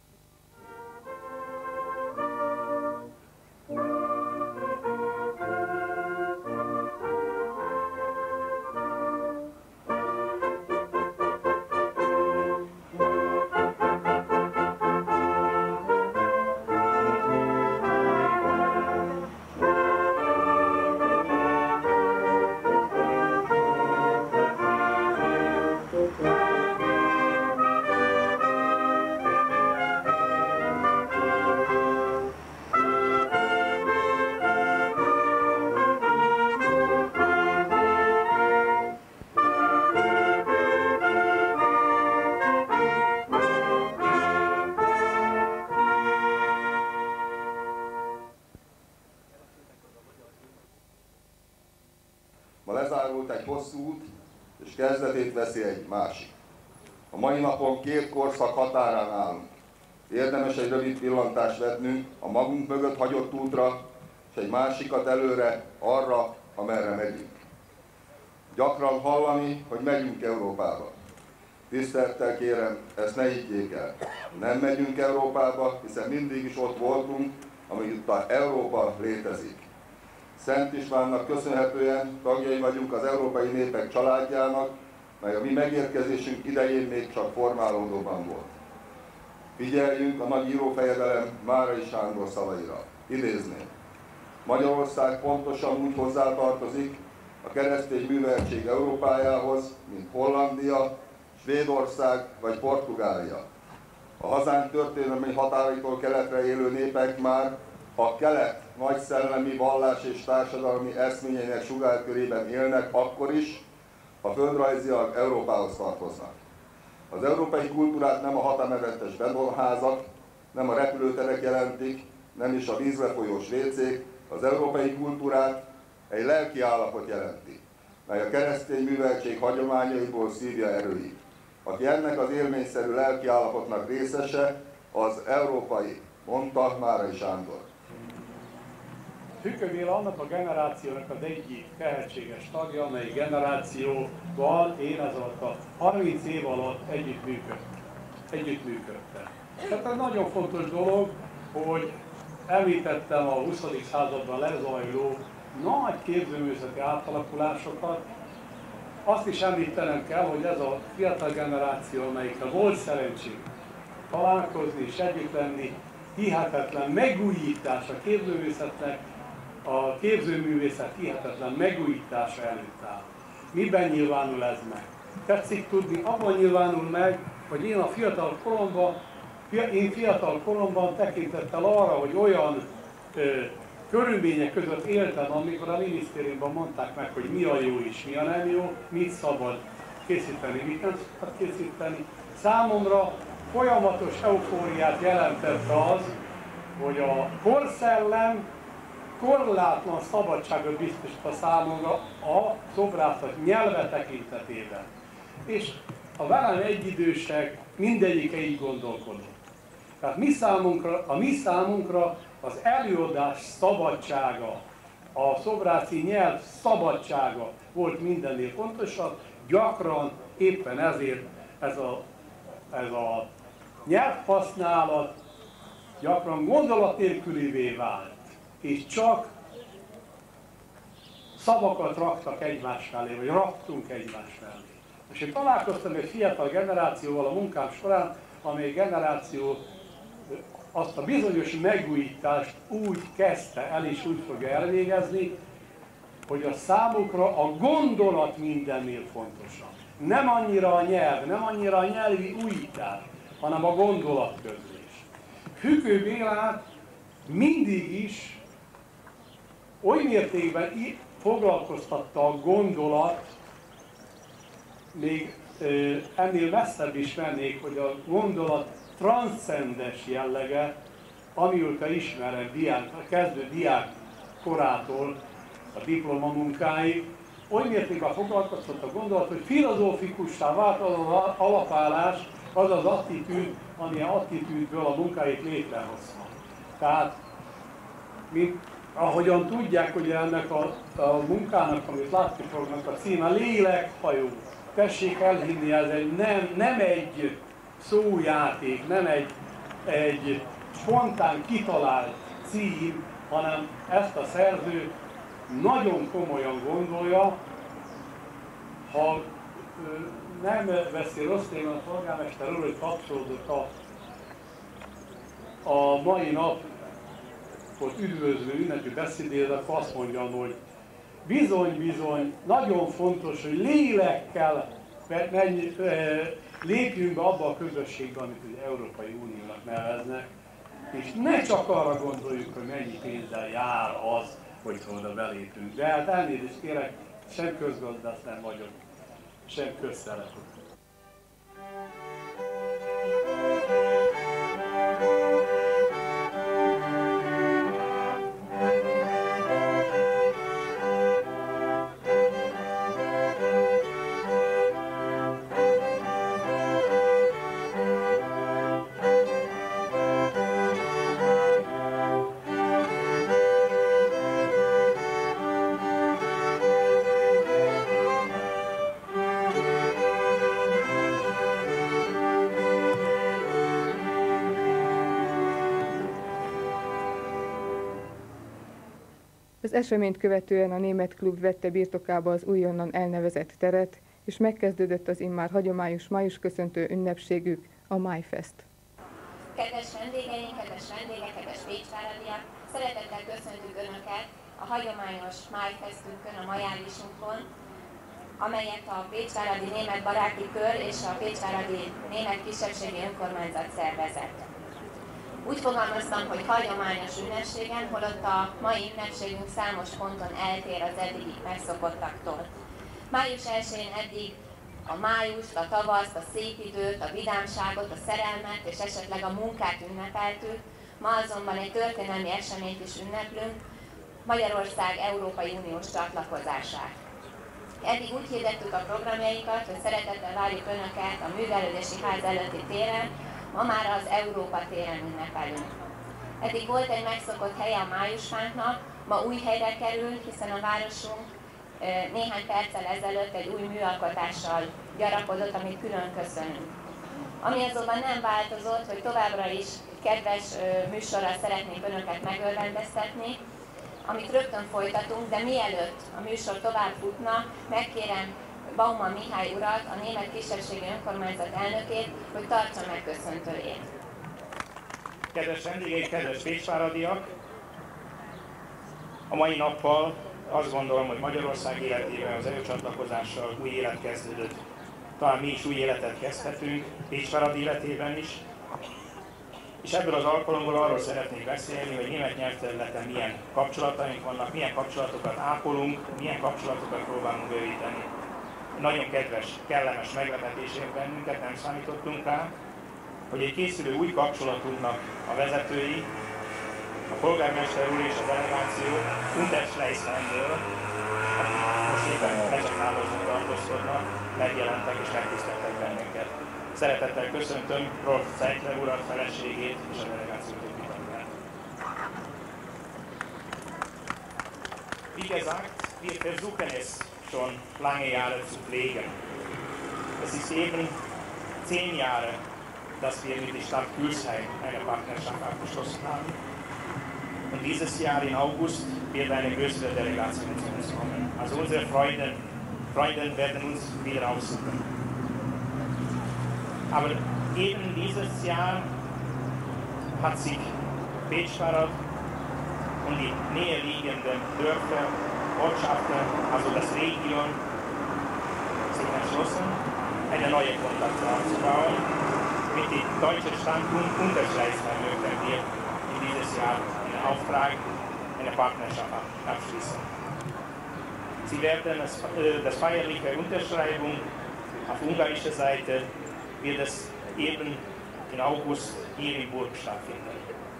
Lezárult egy hosszú út, és kezdetét veszi egy másik. A mai napon két korszak határán állunk. Érdemes egy rövid pillantást vetnünk a magunk mögött hagyott útra, és egy másikat előre, arra, amerre megyünk. Gyakran hallani, hogy megyünk Európába. Tisztelettel kérem, ezt ne higgyék el. Nem megyünk Európába, hiszen mindig is ott voltunk, amíg itt a Európa létezik. Szent Istvánnak köszönhetően tagjai vagyunk az európai népek családjának, mely a mi megérkezésünk idején még csak formálódóban volt. Figyeljünk a nagy írófejedelem Márai Sándor szavaira. Idézném: Magyarország pontosan úgy hozzátartozik a keresztény műveltség Európájához, mint Hollandia, Svédország vagy Portugália. A hazánk történelmi határaitól keletre élő népek már a kelet nagy szellemi, vallás és társadalmi eszményeinek sugárkörében élnek, akkor is, ha földrajzilag Európához tartoznak. Az európai kultúrát nem a hatamedentes betonházak, nem a repülőterek jelentik, nem is a vízlefolyós vécék, az európai kultúrát egy lelki állapot jelenti, mely a keresztény műveltség hagyományaiból szívja erőit. Aki ennek az élményszerű lelki állapotnak részese, az európai, mondta Márai Sándor. Függő Béla annak a generációnak az egyik tehetséges tagja, amely generációval én ez alatt a 30 év alatt együttműködtem. Tehát ez nagyon fontos dolog, hogy említettem a 20. században lezajló nagy képzőművészeti átalakulásokat. Azt is említenem kell, hogy ez a fiatal generáció, amelyikkel volt szerencsém találkozni és együtt lenni, hihetetlen megújítás a képzőművészetnek, a képzőművészet hihetetlen megújítása előtt áll. Miben nyilvánul ez meg? Tetszik tudni, abban nyilvánul meg, hogy én fiatal koromban tekintettel arra, hogy olyan körülmények között éltem, amikor a minisztériumban mondták meg, hogy mi a jó és mi a nem jó, mit szabad készíteni, mit nem szabad készíteni. Számomra folyamatos eufóriát jelentett az, hogy a korszellem korlátlan szabadságot biztosít a számomra a szobrászat nyelve tekintetében. És a velem egyidősek mindegyike így gondolkodott. Tehát a mi számunkra az előadás szabadsága, a szobrászi nyelv szabadsága volt mindennél fontosabb, gyakran éppen ezért ez a nyelvhasználat gyakran gondolat nélkülivé vált, és csak szavakat raktak egymás mellé, vagy raktunk egymás mellé. És én találkoztam egy fiatal generációval a munkám során, amely generáció azt a bizonyos megújítást úgy kezdte el, és úgy fogja elvégezni, hogy a számukra a gondolat mindennél fontosabb. Nem annyira a nyelv, nem annyira a nyelvi újítás, hanem a gondolatközlés. Függő Bélát mindig is oly mértékben foglalkoztatta a gondolat, még ennél messzebb is mennék, hogy a gondolat transzcendes jellege, amióta ismerem a kezdő diák korától a diplomamunkáig, oly mértékben foglalkoztatta a gondolat, hogy filozófikussá vált az az alapállás, az az attitűd, amilyen attitűdből a munkáit létrehozta. Tehát, ahogyan tudják, hogy ennek a munkának, amit látni fognak, a címe Lélekhajó. Tessék elhinni, ez nem egy szójáték, nem egy spontán kitalált cím, hanem ezt a szerző nagyon komolyan gondolja. Ha nem veszi rossz témát a polgármester úr, hogy kapcsolódott a mai napot üdvözlő ünnepi beszédére, akkor azt mondja, hogy bizony, nagyon fontos, hogy lélekkel lépjünk be abba a közösségbe, amit az Európai Uniónak neveznek, és ne csak arra gondoljuk, hogy mennyi pénzzel jár az, hogy oda belépünk. De hát elnézést kérek, sem közgazdász nem vagyok, sem közszerető. Az eseményt követően a német klub vette birtokába az újonnan elnevezett teret, és megkezdődött az immár hagyományos májusköszöntő ünnepségük, a Májfest. Kedves vendégeink, kedves vendégek, kedves pécsváradiak, szeretettel köszöntjük Önöket a hagyományos Májfestünkön, a majálisunkon. amelyet a Pécsváradi Német Baráti Kör és a Pécsváradi Német Kisebbségi Önkormányzat szervezett. Úgy fogalmaztam, hogy hagyományos ünnepségen, holott a mai ünnepségünk számos ponton eltér az eddigi megszokottaktól. Május 1-én eddig a májust, a tavaszt, a szép időt, a vidámságot, a szerelmet és esetleg a munkát ünnepeltük, ma azonban egy történelmi eseményt is ünneplünk, Magyarország Európai Uniós csatlakozását. Eddig úgy hirdettük a programjainkat, hogy szeretettel várjuk Önöket a Művelődési Ház előtti téren, ma már az Európa téren ünnepelünk. Eddig volt egy megszokott helye a májusfánknak, ma új helyre kerül, hiszen a városunk néhány perccel ezelőtt egy új műalkotással gyarapodott, amit külön köszönünk. Ami azonban nem változott, hogy továbbra is kedves műsorral szeretnénk Önöket megörvendeztetni, amit rögtön folytatunk, de mielőtt a műsor tovább futna, megkérem Baumann Mihály urat, a Német Kisebbségi Önkormányzat elnökét, hogy tartsa meg köszöntőjét. Kedves vendégeink, kedves pécsváradiak! A mai nappal azt gondolom, hogy Magyarország életében az EU-csatlakozással új élet kezdődött. Talán mi is új életet kezdhetünk, Pécsvárad életében is. És ebből az alkalomból arról szeretnék beszélni, hogy német nyelvterületen milyen kapcsolataink vannak, milyen kapcsolatokat ápolunk, milyen kapcsolatokat próbálunk bővíteni. Nagyon kedves, kellemes meglepetés ért bennünket, nem számítottunk rá, hogy egy készülő új kapcsolatunknak a vezetői, a polgármester úr és a delegáció Unterschleißlandből, akik most éppen Mecsekhálózón tartózkodnak, megjelentek és megtiszteltek bennünket. Szeretettel köszöntöm Rolf Zeitler urat, feleségét és a delegáció többi tagját. Wie gesagt, wir versuchen es schon lange Jahre zu pflegen. Es ist eben 10 Jahre, dass wir mit der Stadt Gülsheim eine Partnerschaft abgeschlossen haben. Und dieses Jahr im August wird eine größere Delegation zu uns kommen. Also unsere Freunde werden uns wieder aufsuchen. Aber eben dieses Jahr hat sich Pécsvárad und die näherliegenden Dörfer, Ortschaften, also das Region, sich entschlossen, eine neue Kontakte aufzubauen. Mit dem deutschen Standpunkt Unterschleißheim möchten wir in dieses Jahr einen Auftrag, eine Partnerschaft abschließen. Sie werden das feierliche Unterschreibung auf ungarischer Seite wird es eben im August hier in Burg stattfinden.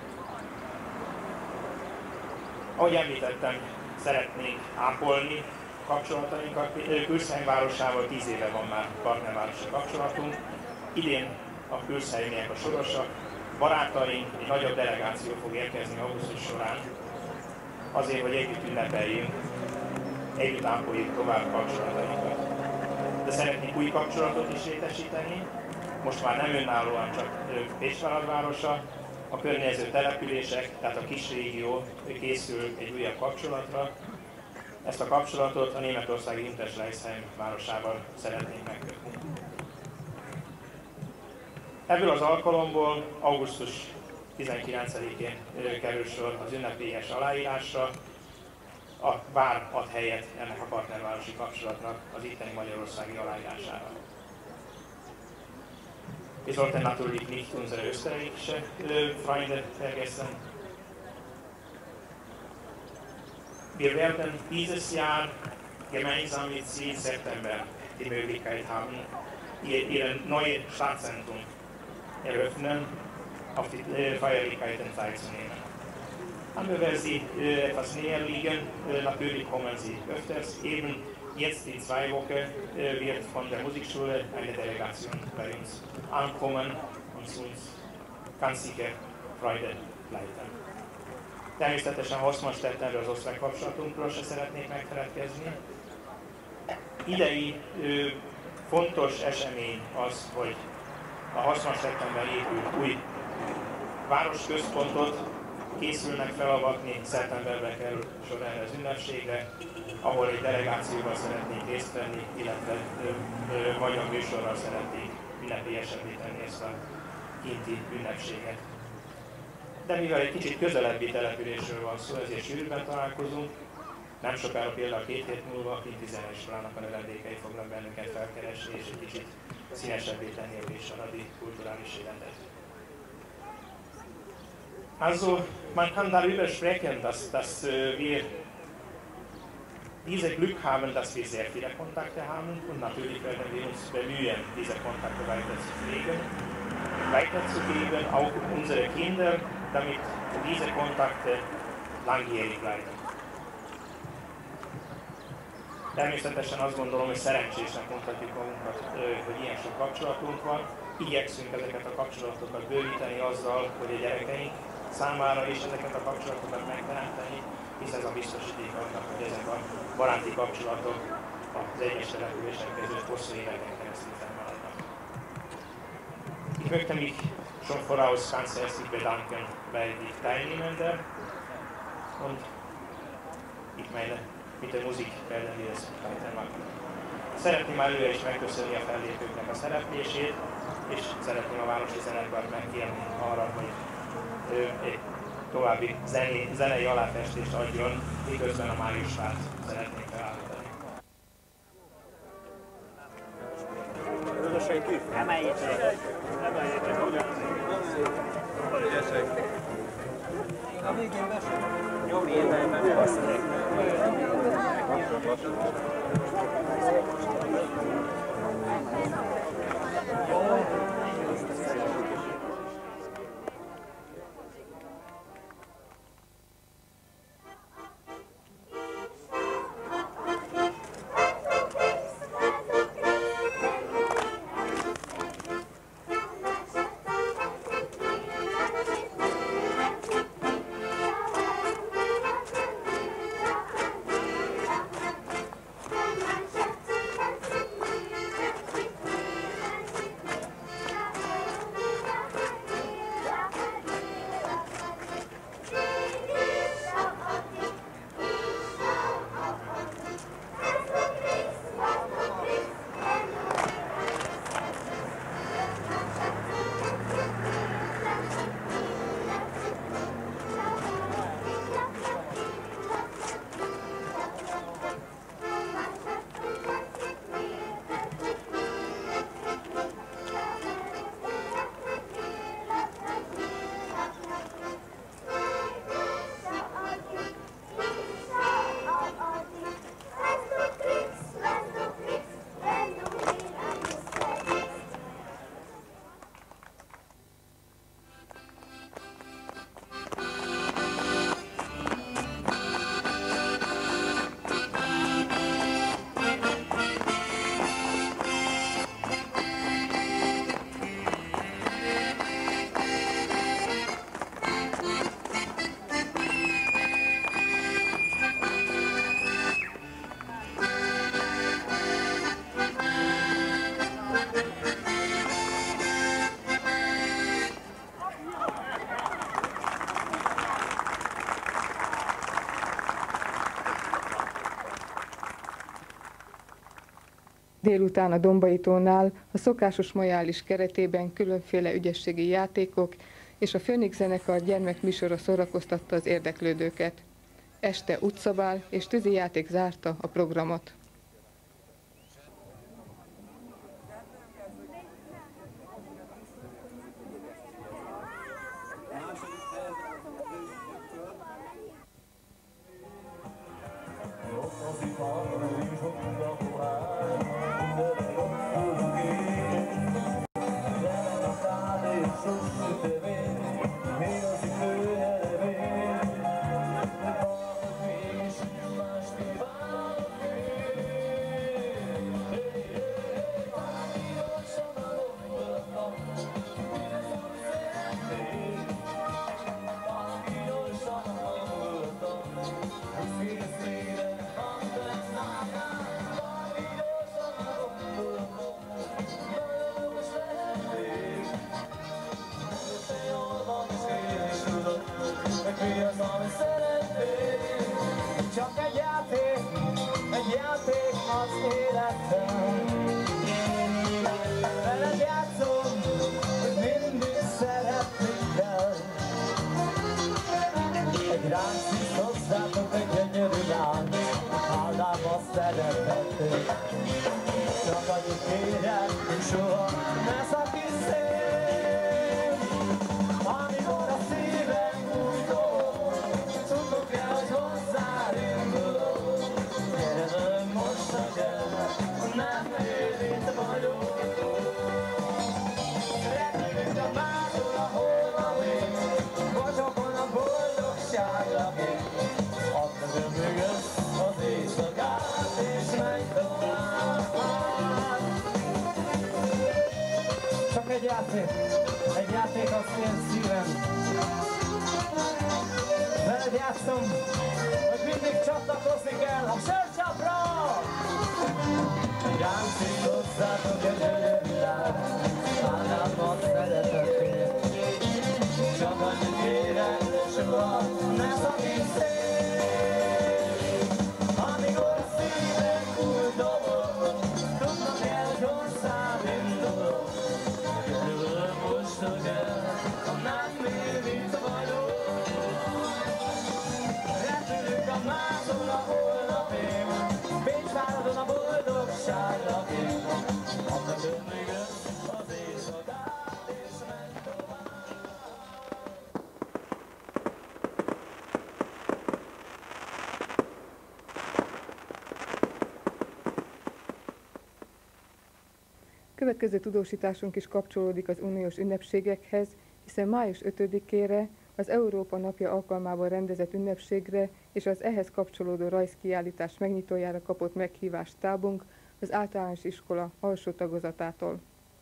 Ahogy említettem, szeretnénk ápolni kapcsolatainkat. Gülsheim városával 10 éve van már partnervárosi kapcsolatunk. Idén a gülsheimiek a sorosak, barátaink, egy nagyobb delegáció fog érkezni augusztus során, azért, hogy együtt ünnepeljünk, együtt ápoljuk tovább kapcsolatainkat. De szeretnénk új kapcsolatot is létesíteni, most már nem önállóan csak Pécsvárad városa, a környező települések, tehát a kis régió készül egy újabb kapcsolatra. Ezt a kapcsolatot a németországi Unterschleißheim városával szeretnénk megkötni. Ebből az alkalomból augusztus 19-én kerül sor az ünnepélyes aláírásra. A vár ad helyet ennek a partnervárosi kapcsolatnak az itteni magyarországi aláírására. Wir sollten natürlich nicht unsere österreichische Freunde vergessen. Wir werden dieses Jahr gemeinsam mit Sie im September die Möglichkeit haben, Ihr neues Stadtzentrum eröffnen, auf die Feierlichkeiten teilzunehmen. Weil Sie etwas näher liegen, natürlich kommen Sie öfters. Eben jetzt in 2 Wochen wird von der Musikschule eine Delegation bei uns ankommen und uns ganz sicher Freude leiten. Természetesen Haszmansztettenről, az osztrák kapcsolatunkról se szeretnék megfeledkezni. Idei fontos esemény az, hogy a Haszmansztettenben épült új városközpontot készülnek felavatni, szeptemberben kerül sor erre az ünnepségre, ahol egy delegációval szeretnénk részt venni, illetve magyar műsorral szeretnénk ünnepélyesebbé tenni ezt a kinti ünnepséget. De mivel egy kicsit közelebbi településről van szó, ezért sűrűbben találkozunk, Nem sokára, például 2 hét múlva a Kintizener iskolának a növendékei fognak bennünket felkeresni, és egy kicsit színesebbé tenni a pécsvaradi kulturális életet. Also, man kann darüber sprechen, dass wir dieses Glück haben, dass wir sehr viele Kontakte haben und natürlich werden wir uns bemühen, diese Kontakte weiter zu pflegen, weiterzugeben, auch unsere Kinder, damit diese Kontakte langjährig bleiben. Természetesen azt gondolom, hogy szerencsésnek mondhatjuk magunkat, hogy ilyen sok kapcsolatunk van. Igyekszünk ezeket a kapcsolatokat bővíteni azzal, hogy a gyerekeink számára is ezeket a kapcsolatokat megteremteni, hisz ez a biztosíték annak, hogy ezek a baráti kapcsolatok az egyes települések között hosszú éveken keresztül fennmaradnak. Ich möchte mich schon voraus ganz herzlich bedanken bei den Teilnehmenden und ich meine, mit der Musik werden wir es weitermachen. Szeretném előre is megköszönni a fellépőknek a szereplését, és szeretném a Városi Zenekart megkérni arra, hogy egy további zenei aláfestést adjon, miközben a májusfát szeretnénk felállítani. Emeljétek! A végén beszél. Jó, miért beszélek? Délután a Dombai tónál a szokásos majális keretében különféle ügyességi játékok és a Főnix zenekar gyermekműsora szórakoztatta az érdeklődőket. Este utcabál és tűzijáték zárta a programot. szeretet. Csak annyit kérek, hogy soha ne szakíts szét. Amikor a szívem gúnyol, tudok el, hogy hozzád indulok. Gyere velem most a gyere, nem érint vagyok. Repülünk a mától a holnapig, bocsokon a boldogságlapig. Add meg mögött az éjszakát, és menj tovább. Csak egy játék az én szívem. Veled játszom, hogy mindig csatlakozni kell a sörcsapra. Rám szép hozzátok egy gyönyörvilág, bánálmat szeretetért. Csak annyit kérek, soha ne szakíts szét. Amikor a szívem úgy dobog, tudnom kell, hogy hozzád indulok. Gyere most a gyere, ha nem érint vagyok. Repülünk a mától a holnapig, Bécsváradon a boldogságlapig. Add meg mögött az éjszakát, és menj tovább. Következő tudósításunk is kapcsolódik az uniós ünnepségekhez, hiszen május 5-ére az Európa Napja alkalmával rendezett ünnepségre és az ehhez kapcsolódó rajzkiállítás megnyitójára kapott meghívást tábunk az általános iskola alsó tagozatától.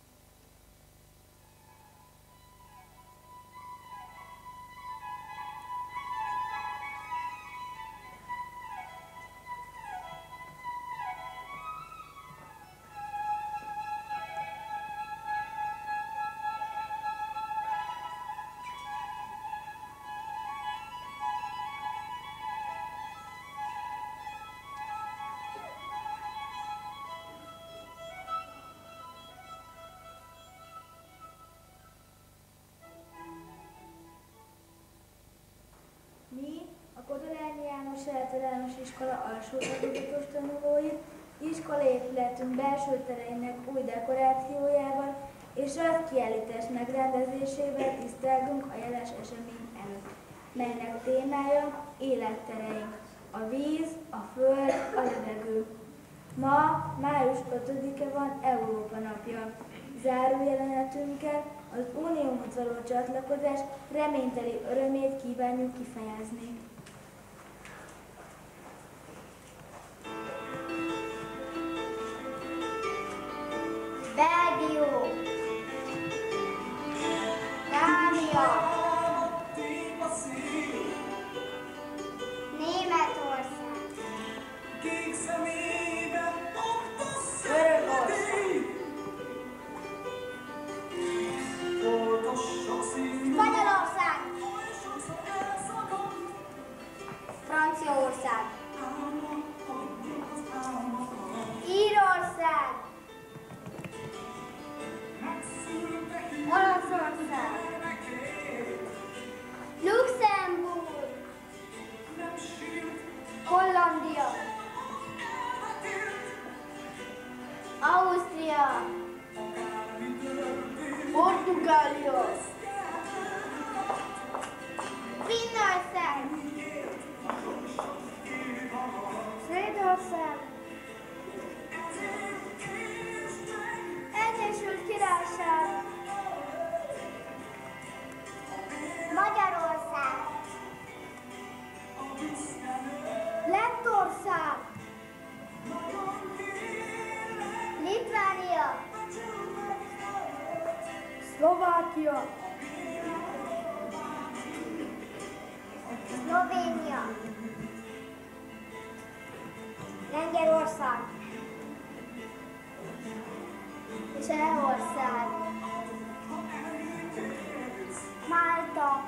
Mi, a Kodolányi János Általános Iskola alsó tagozatos tanulói, iskolaépületünk belső tereinek új dekorációjával és rajzkiállítás megrendezésével tisztelgünk a jeles esemény előtt, melynek témája élettereink, a víz, a föld, a levegő. Ma, május 5-e van Európa napja. Zárójelenetünkkel az Unióhoz való csatlakozás reményteli örömét kívánjuk kifejezni. Belgium, Dánia, Németország, Görögország, Spanyolország, Franciaország, Írország, Olaszország, Luxemburg, Hollandia, Ausztria, Portugália, Finnország, Svédország, Egyesült Királyság, Magyarország, Lettország, Litvánia, Szlovákia, Szlovénia, Lengyelország, Csehország, Málta,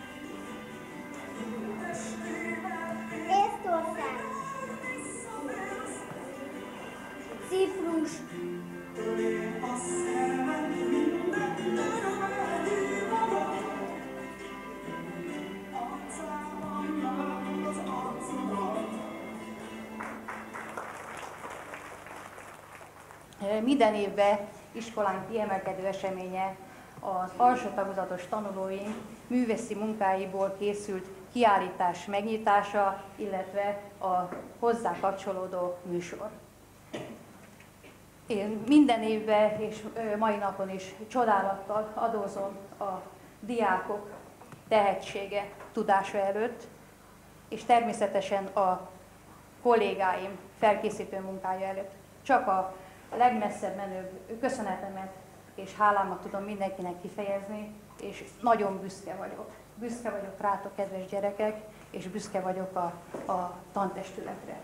Észtország, Ciprus, minden évben iskolánk kiemelkedő eseménye az alsó tagozatos tanulóink művészi munkáiból készült kiállítás megnyitása, illetve a hozzá kapcsolódó műsor. Én minden évben és mai napon is csodálattal adózom a diákok tehetsége, tudása előtt, és természetesen a kollégáim felkészítő munkája előtt. Csak a legmesszebb menőbb köszönetemet és hálámat tudom mindenkinek kifejezni, és nagyon büszke vagyok. Büszke vagyok rátok, kedves gyerekek, és büszke vagyok a tantestületre.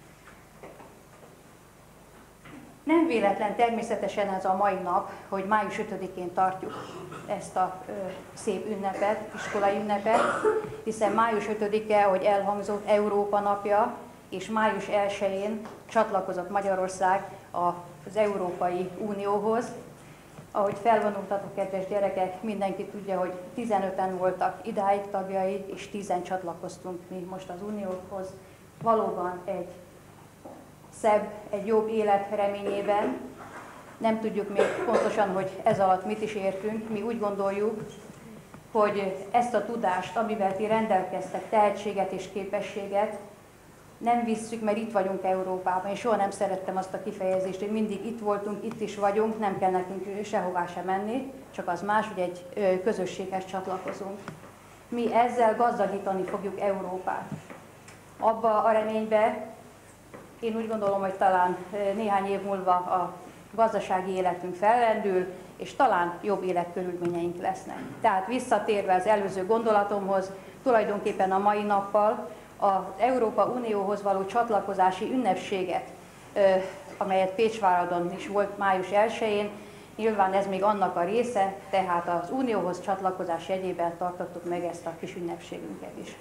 Nem véletlen természetesen ez a mai nap, hogy május 5-én tartjuk ezt a szép ünnepet, iskolai ünnepet, hiszen május 5-e, ahogy elhangzott, Európa napja, és május 1-én csatlakozott Magyarország az Európai Unióhoz. Ahogy felvonultatok, kedves gyerekek, mindenki tudja, hogy 15-en voltak idáig tagjai, és 10-en csatlakoztunk mi most az Unióhoz. Valóban egy szebb, egy jobb élet reményében. Nem tudjuk még pontosan, hogy ez alatt mit is értünk. Mi úgy gondoljuk, hogy ezt a tudást, amivel ti rendelkeztek, tehetséget és képességet, nem visszük, mert itt vagyunk Európában. Én soha nem szerettem azt a kifejezést, hogy mindig itt voltunk, itt is vagyunk, nem kell nekünk sehová sem menni, csak az más, hogy egy közösséghez csatlakozunk. Mi ezzel gazdagítani fogjuk Európát. Abba a reménybe, én úgy gondolom, hogy talán néhány év múlva a gazdasági életünk fellendül, és talán jobb életkörülményeink lesznek. Tehát visszatérve az előző gondolatomhoz, tulajdonképpen a mai nappal az Európa Unióhoz való csatlakozási ünnepséget, amelyet Pécsváradon is volt május 1-én, nyilván ez még annak a része, tehát az Unióhoz csatlakozás jegyében tartottuk meg ezt a kis ünnepségünket is.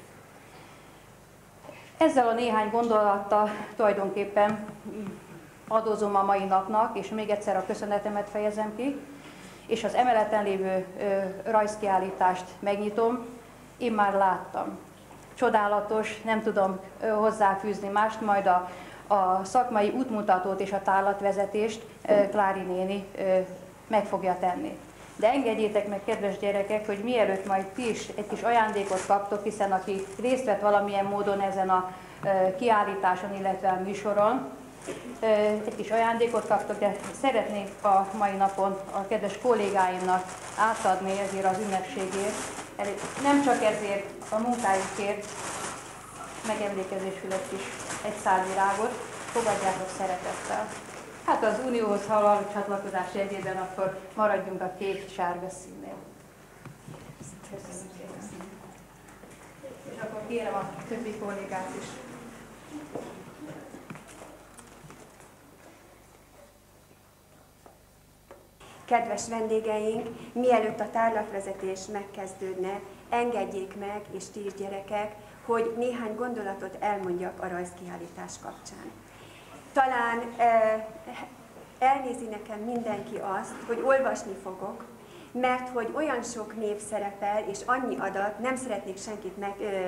Ezzel a néhány gondolattal tulajdonképpen adózom a mai napnak, és még egyszer a köszönetemet fejezem ki, és az emeleten lévő rajzkiállítást megnyitom. Én már láttam. Csodálatos, nem tudom hozzáfűzni mást, majd a szakmai útmutatót és a tárlatvezetést Klári néni meg fogja tenni. De engedjétek meg, kedves gyerekek, hogy mielőtt majd ti is egy kis ajándékot kaptok, hiszen aki részt vett valamilyen módon ezen a kiállításon, illetve a műsoron, egy kis ajándékot kaptok, de szeretnék a mai napon a kedves kollégáimnak átadni ezért az ünnepségért, nem csak ezért a munkájukért, megemlékezésül egy kis egy szál virágot, fogadjátok szeretettel. Hát az Unióhoz való csatlakozás jegyében akkor maradjunk a kék sárga színnél. Köszönöm szépen. És akkor kérem a többi kollégát is. Kedves vendégeink, mielőtt a tárlatvezetés megkezdődne, engedjék meg, és ti is gyerekek, hogy néhány gondolatot elmondjak a rajzkiállítás kapcsán. Talán elnézi nekem mindenki azt, hogy olvasni fogok, mert hogy olyan sok név szerepel, és annyi adat, nem szeretnék senkit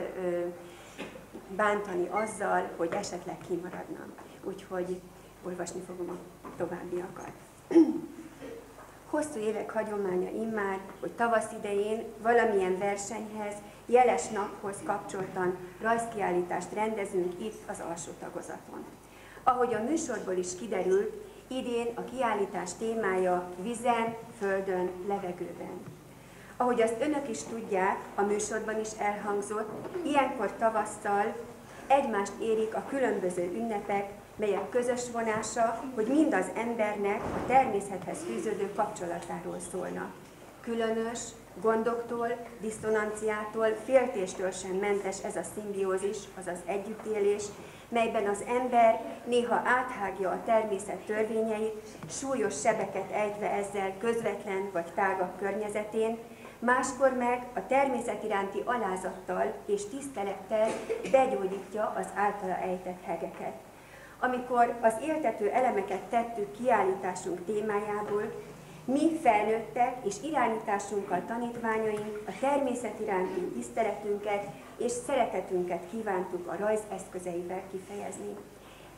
bántani azzal, hogy esetleg kimaradnám. Úgyhogy olvasni fogom a továbbiakat. Hosszú évek hagyománya immár, hogy tavasz idején valamilyen versenyhez, jeles naphoz kapcsoltan rajzkiállítást rendezünk itt az alsó tagozaton. Ahogy a műsorból is kiderült, idén a kiállítás témája vízen, földön, levegőben. Ahogy azt önök is tudják, a műsorban is elhangzott, ilyenkor tavasszal egymást érik a különböző ünnepek, melyek közös vonása, hogy mind az embernek a természethez fűződő kapcsolatáról szólnak. Különös, gondoktól, diszonanciától, féltéstől sem mentes ez a szimbiózis, azaz együttélés, melyben az ember néha áthágja a természet törvényeit, súlyos sebeket ejtve ezzel közvetlen vagy tágabb környezetén, máskor meg a természet iránti alázattal és tisztelettel begyógyítja az általa ejtett hegeket. Amikor az éltető elemeket tettük kiállításunk témájából, mi felnőttek és irányításunkkal tanítványaink a természet iránti tiszteletünket és szeretetünket kívántuk a rajz eszközeivel kifejezni.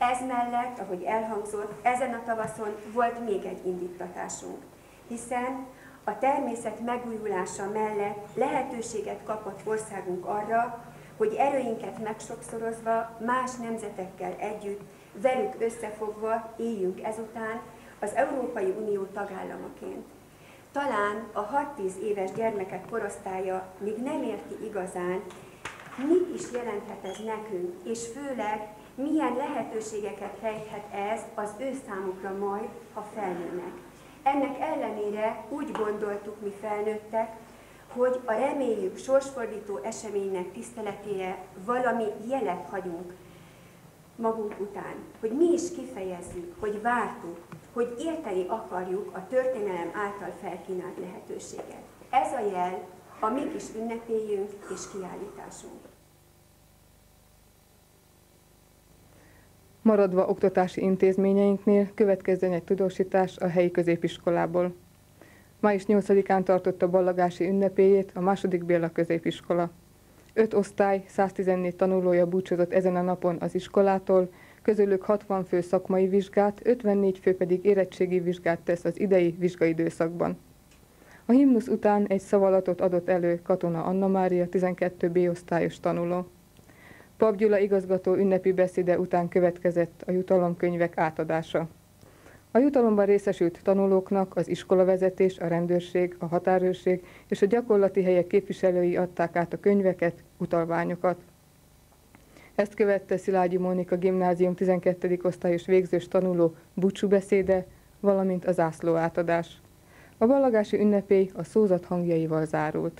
Ez mellett, ahogy elhangzott, ezen a tavaszon volt még egy indíttatásunk, hiszen a természet megújulása mellett lehetőséget kapott országunk arra, hogy erőinket megsokszorozva, más nemzetekkel együtt, velük összefogva éljünk ezután az Európai Unió tagállamaként. Talán a 6-10 éves gyermekek korosztálya még nem érti igazán, mit is jelenthet ez nekünk, és főleg milyen lehetőségeket rejthet ez az ő számukra majd, ha felnőnek. Ennek ellenére úgy gondoltuk mi felnőttek, hogy a reméljük sorsfordító eseménynek tiszteletére valami jelet hagyunk magunk után, hogy mi is kifejezzük, hogy vártuk, hogy érteni akarjuk a történelem által felkínált lehetőséget. Ez a jel a mi kis ünnepélyünk és kiállításunk. Maradva oktatási intézményeinknél következzen egy tudósítás a helyi középiskolából. Május 8-án tartotta ballagási ünnepélyét a II. Béla középiskola. 5 osztály, 114 tanulója búcsúzott ezen a napon az iskolától, közülük 60 fő szakmai vizsgát, 54 fő pedig érettségi vizsgát tesz az idei vizsgaidőszakban. A himnusz után egy szavalatot adott elő Katona Anna Mária 12 B osztályos tanuló. Pap Gyula igazgató ünnepi beszéde után következett a jutalomkönyvek átadása. A jutalomban részesült tanulóknak az iskolavezetés, a rendőrség, a határőrség és a gyakorlati helyek képviselői adták át a könyveket, utalványokat. Ezt követte Szilágyi Mónika gimnázium 12. osztályos végzős tanuló búcsúbeszéde, valamint a zászló átadás. A ballagási ünnepély a szózat hangjaival zárult.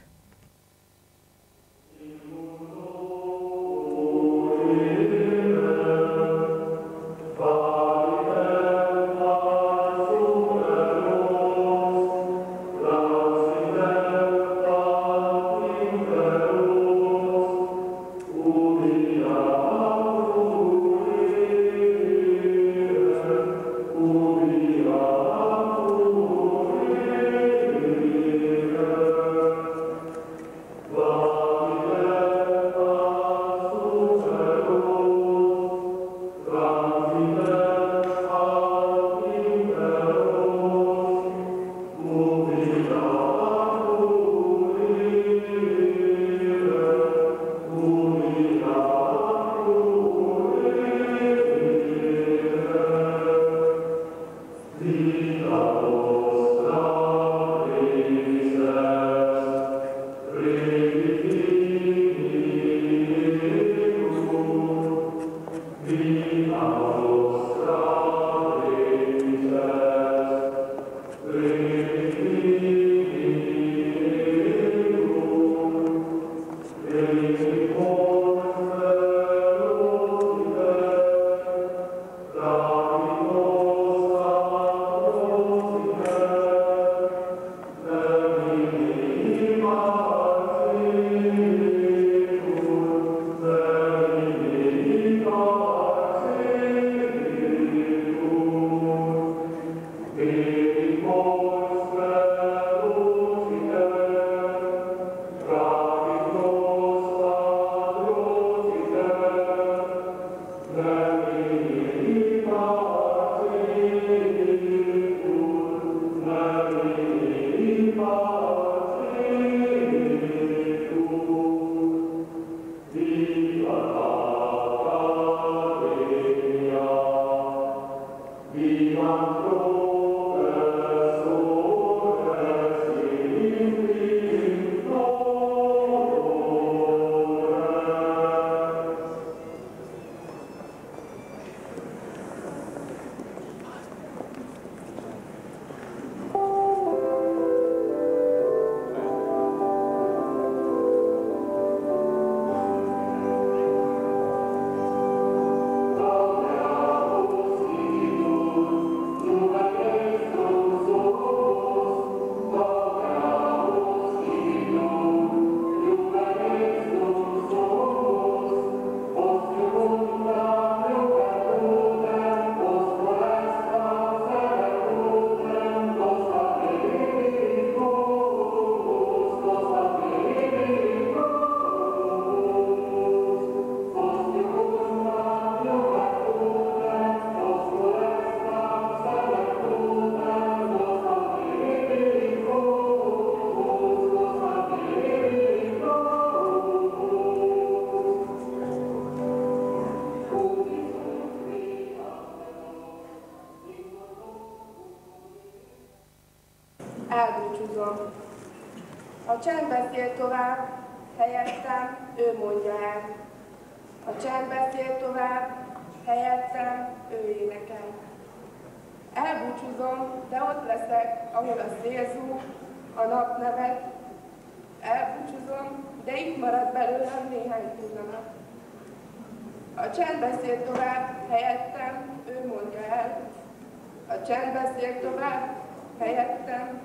A csend beszél tovább, helyettem, ő mondja el. A csend beszél tovább, helyettem, ő énekel. Elbúcsúzom, de ott leszek, ahol a szél zúg, a nap nevet. Elbúcsúzom, de itt marad belőlem néhány pillanat. A csend beszél tovább, helyettem, ő mondja el. A csend beszél tovább, helyettem.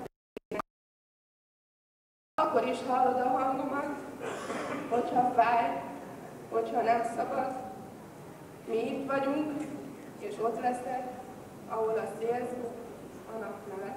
Akkor is hallod a hangomat, hogyha fáj, hogyha nem szabad. Mi itt vagyunk, és ott leszek, ahol a szél zúg, a nap nevet.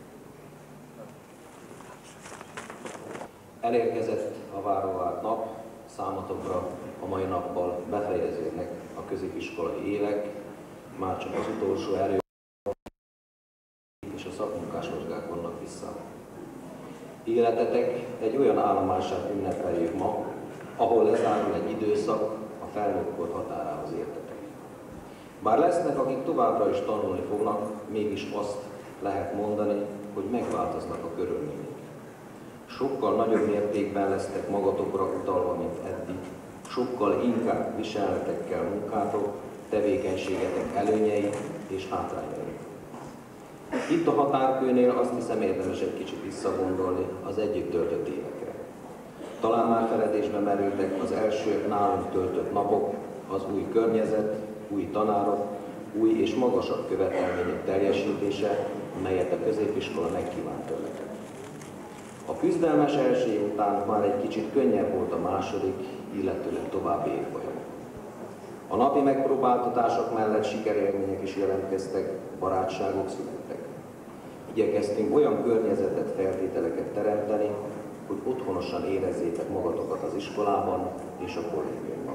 Elérkezett a váróvárt nap, számotokra a mai nappal befejeződnek a középiskolai évek, már csak az utolsó erő és a szakmunkásvizsgák vannak vissza. Életetek egy olyan állomását ünnepeljük ma, ahol lezárul egy időszak, a felnőttkor határához értetek. Bár lesznek, akik továbbra is tanulni fognak, mégis azt lehet mondani, hogy megváltoznak a körülmények. Sokkal nagyobb mértékben lesztek magatokra utalva, mint eddig, sokkal inkább viselnetek kell munkátok, tevékenységetek előnyei és hátrányai. Itt a határkőnél azt hiszem érdemes egy kicsit visszagondolni az együtt töltött évekre. Talán már feledésbe merültek az első nálunk töltött napok, az új környezet, új tanárok, új és magasabb követelmények teljesítése, melyet a középiskola megkívánt tőletek. A küzdelmes első év után már egy kicsit könnyebb volt a második, illetőleg további évfolyam. A napi megpróbáltatások mellett sikerélmények is jelentkeztek, barátságok születtek. Igyekeztünk olyan környezetet, feltételeket teremteni, hogy otthonosan érezzétek magatokat az iskolában és a kollégiumban.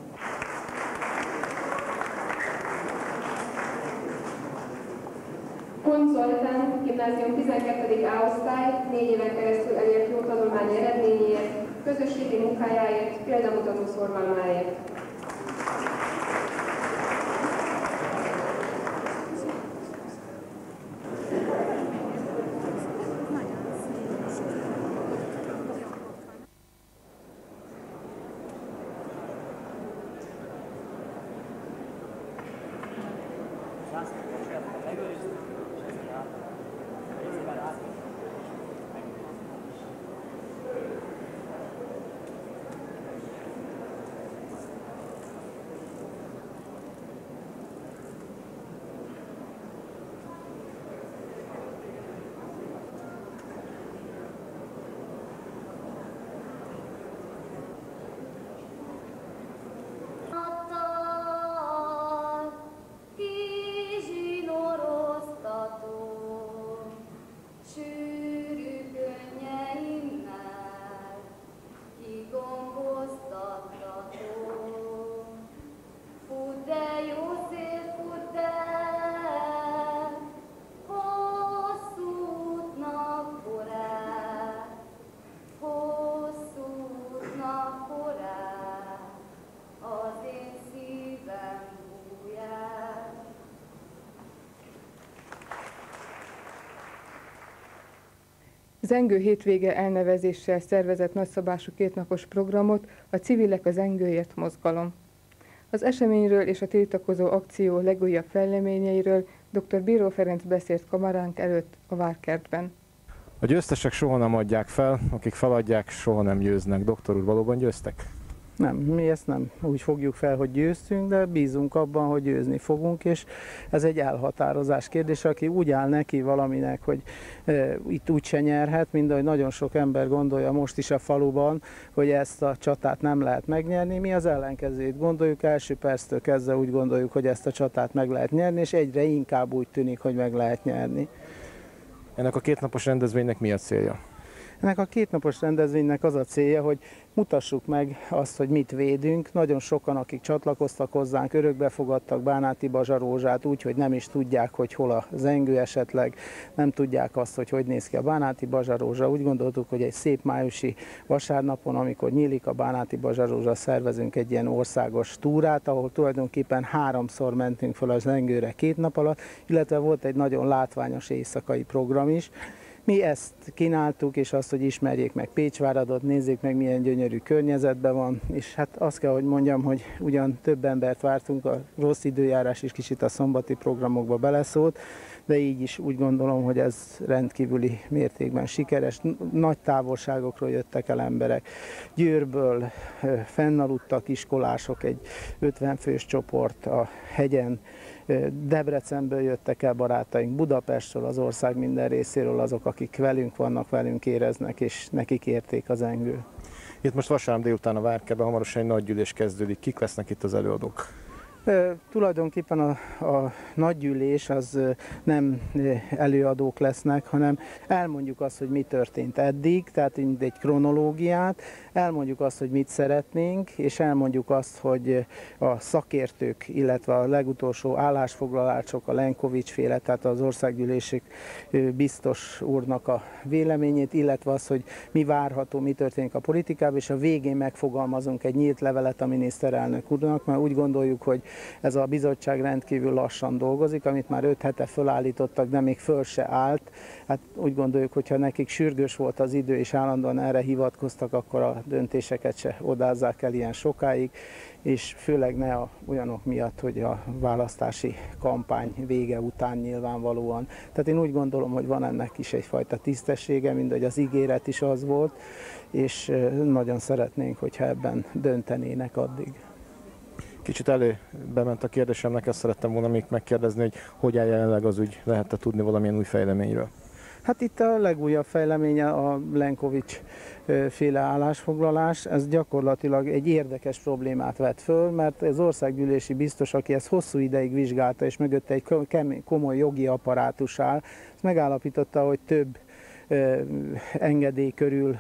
Kuncz Zoltán, gimnázium 12. A-osztály, 4 éven keresztül elért jó tanulmányi eredményéért, közösségi munkájáért, példamutató szorgalmáért. Zengő hétvége elnevezéssel szervezett nagyszabású kétnapos programot a Civilek a Zengőért mozgalom. Az eseményről és a tiltakozó akció legújabb fejleményeiről dr. Bíró Ferenc beszélt kamaránk előtt a Várkertben. A győztesek soha nem adják fel, akik feladják, soha nem győznek. Doktor úr, valóban győztek? Nem, mi ezt nem úgy fogjuk fel, hogy győztünk, de bízunk abban, hogy győzni fogunk, és ez egy elhatározás kérdése, aki úgy áll neki valaminek, hogy itt úgy se nyerhet, mint ahogy nagyon sok ember gondolja most is a faluban, hogy ezt a csatát nem lehet megnyerni. Mi az ellenkezőjét gondoljuk, első perctől kezdve úgy gondoljuk, hogy ezt a csatát meg lehet nyerni, és egyre inkább úgy tűnik, hogy meg lehet nyerni. Ennek a kétnapos rendezvénynek mi a célja? Ennek a kétnapos rendezvénynek az a célja, hogy mutassuk meg azt, hogy mit védünk. Nagyon sokan, akik csatlakoztak hozzánk, örökbe fogadtak Bánáti Bazsarózsát úgy, hogy nem is tudják, hogy hol a zengő esetleg, nem tudják azt, hogy hogy néz ki a Bánáti Bazsarózsa. Úgy gondoltuk, hogy egy szép májusi vasárnapon, amikor nyílik a Bánáti Bazsarózsa, szervezünk egy ilyen országos túrát, ahol tulajdonképpen 3-szor mentünk fel a zengőre 2 nap alatt, illetve volt egy nagyon látványos éjszakai program is. Mi ezt kínáltuk, és azt, hogy ismerjék meg Pécsváradot, nézzék meg, milyen gyönyörű környezetben van, és hát azt kell, hogy mondjam, hogy ugyan több embert vártunk, a rossz időjárás is kicsit a szombati programokba beleszólt, de így is úgy gondolom, hogy ez rendkívüli mértékben sikeres. Nagy távolságokról jöttek el emberek. Győrből fennaludtak iskolások, egy 50 fős csoport a hegyen, Debrecenből jöttek el barátaink, Budapestről, az ország minden részéről azok, akik velünk vannak, velünk éreznek, és nekik érték az engő. Itt most vasárnap délután a Várkerben hamarosan egy nagy gyűlés kezdődik. Kik lesznek itt az előadók? Tulajdonképpen a nagygyűlés az nem előadók lesznek, hanem elmondjuk azt, hogy mi történt eddig, tehát egy kronológiát, elmondjuk azt, hogy mit szeretnénk, és elmondjuk azt, hogy a szakértők, illetve a legutolsó állásfoglalások, a Lenkovics féle, tehát az országgyűlések biztos úrnak a véleményét, illetve az, hogy mi várható, mi történik a politikában, és a végén megfogalmazunk egy nyílt levelet a miniszterelnök úrnak, mert úgy gondoljuk, hogy ez a bizottság rendkívül lassan dolgozik, amit már 5 hete fölállítottak, de még föl se állt. Hát úgy gondoljuk, hogyha nekik sürgős volt az idő, és állandóan erre hivatkoztak, akkor a döntéseket se odázzák el ilyen sokáig, és főleg ne olyanok miatt, hogy a választási kampány vége után nyilvánvalóan. Tehát én úgy gondolom, hogy van ennek is egyfajta tisztessége, mint hogy az ígéret is az volt, és nagyon szeretnénk, hogyha ebben döntenének addig. Kicsit előbe ment a kérdésemnek, ezt szerettem volna még megkérdezni, hogy áll jelenleg az ügy, lehet-e tudni valamilyen új fejleményről? Hát itt a legújabb fejleménye a Lenkovics féle állásfoglalás, ez gyakorlatilag egy érdekes problémát vet föl, mert az országgyűlési biztos, aki ezt hosszú ideig vizsgálta, és mögötte egy komoly jogi apparátus áll, ezt megállapította, hogy több engedély körül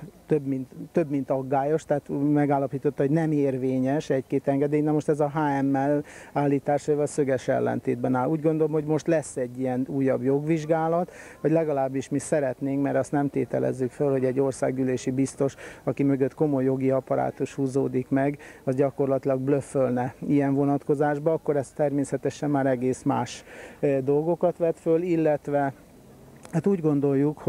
több mint aggályos, tehát megállapította, hogy nem érvényes egy-két engedély. Na most ez a HML állításával szöges ellentétben áll. Úgy gondolom, hogy most lesz egy ilyen újabb jogvizsgálat, vagy legalábbis mi szeretnénk, mert azt nem tételezzük föl, hogy egy országgyűlési biztos, aki mögött komoly jogi apparátus húzódik meg, az gyakorlatilag blöffölne ilyen vonatkozásba, akkor ez természetesen már egész más dolgokat vet föl, illetve hát úgy gondoljuk,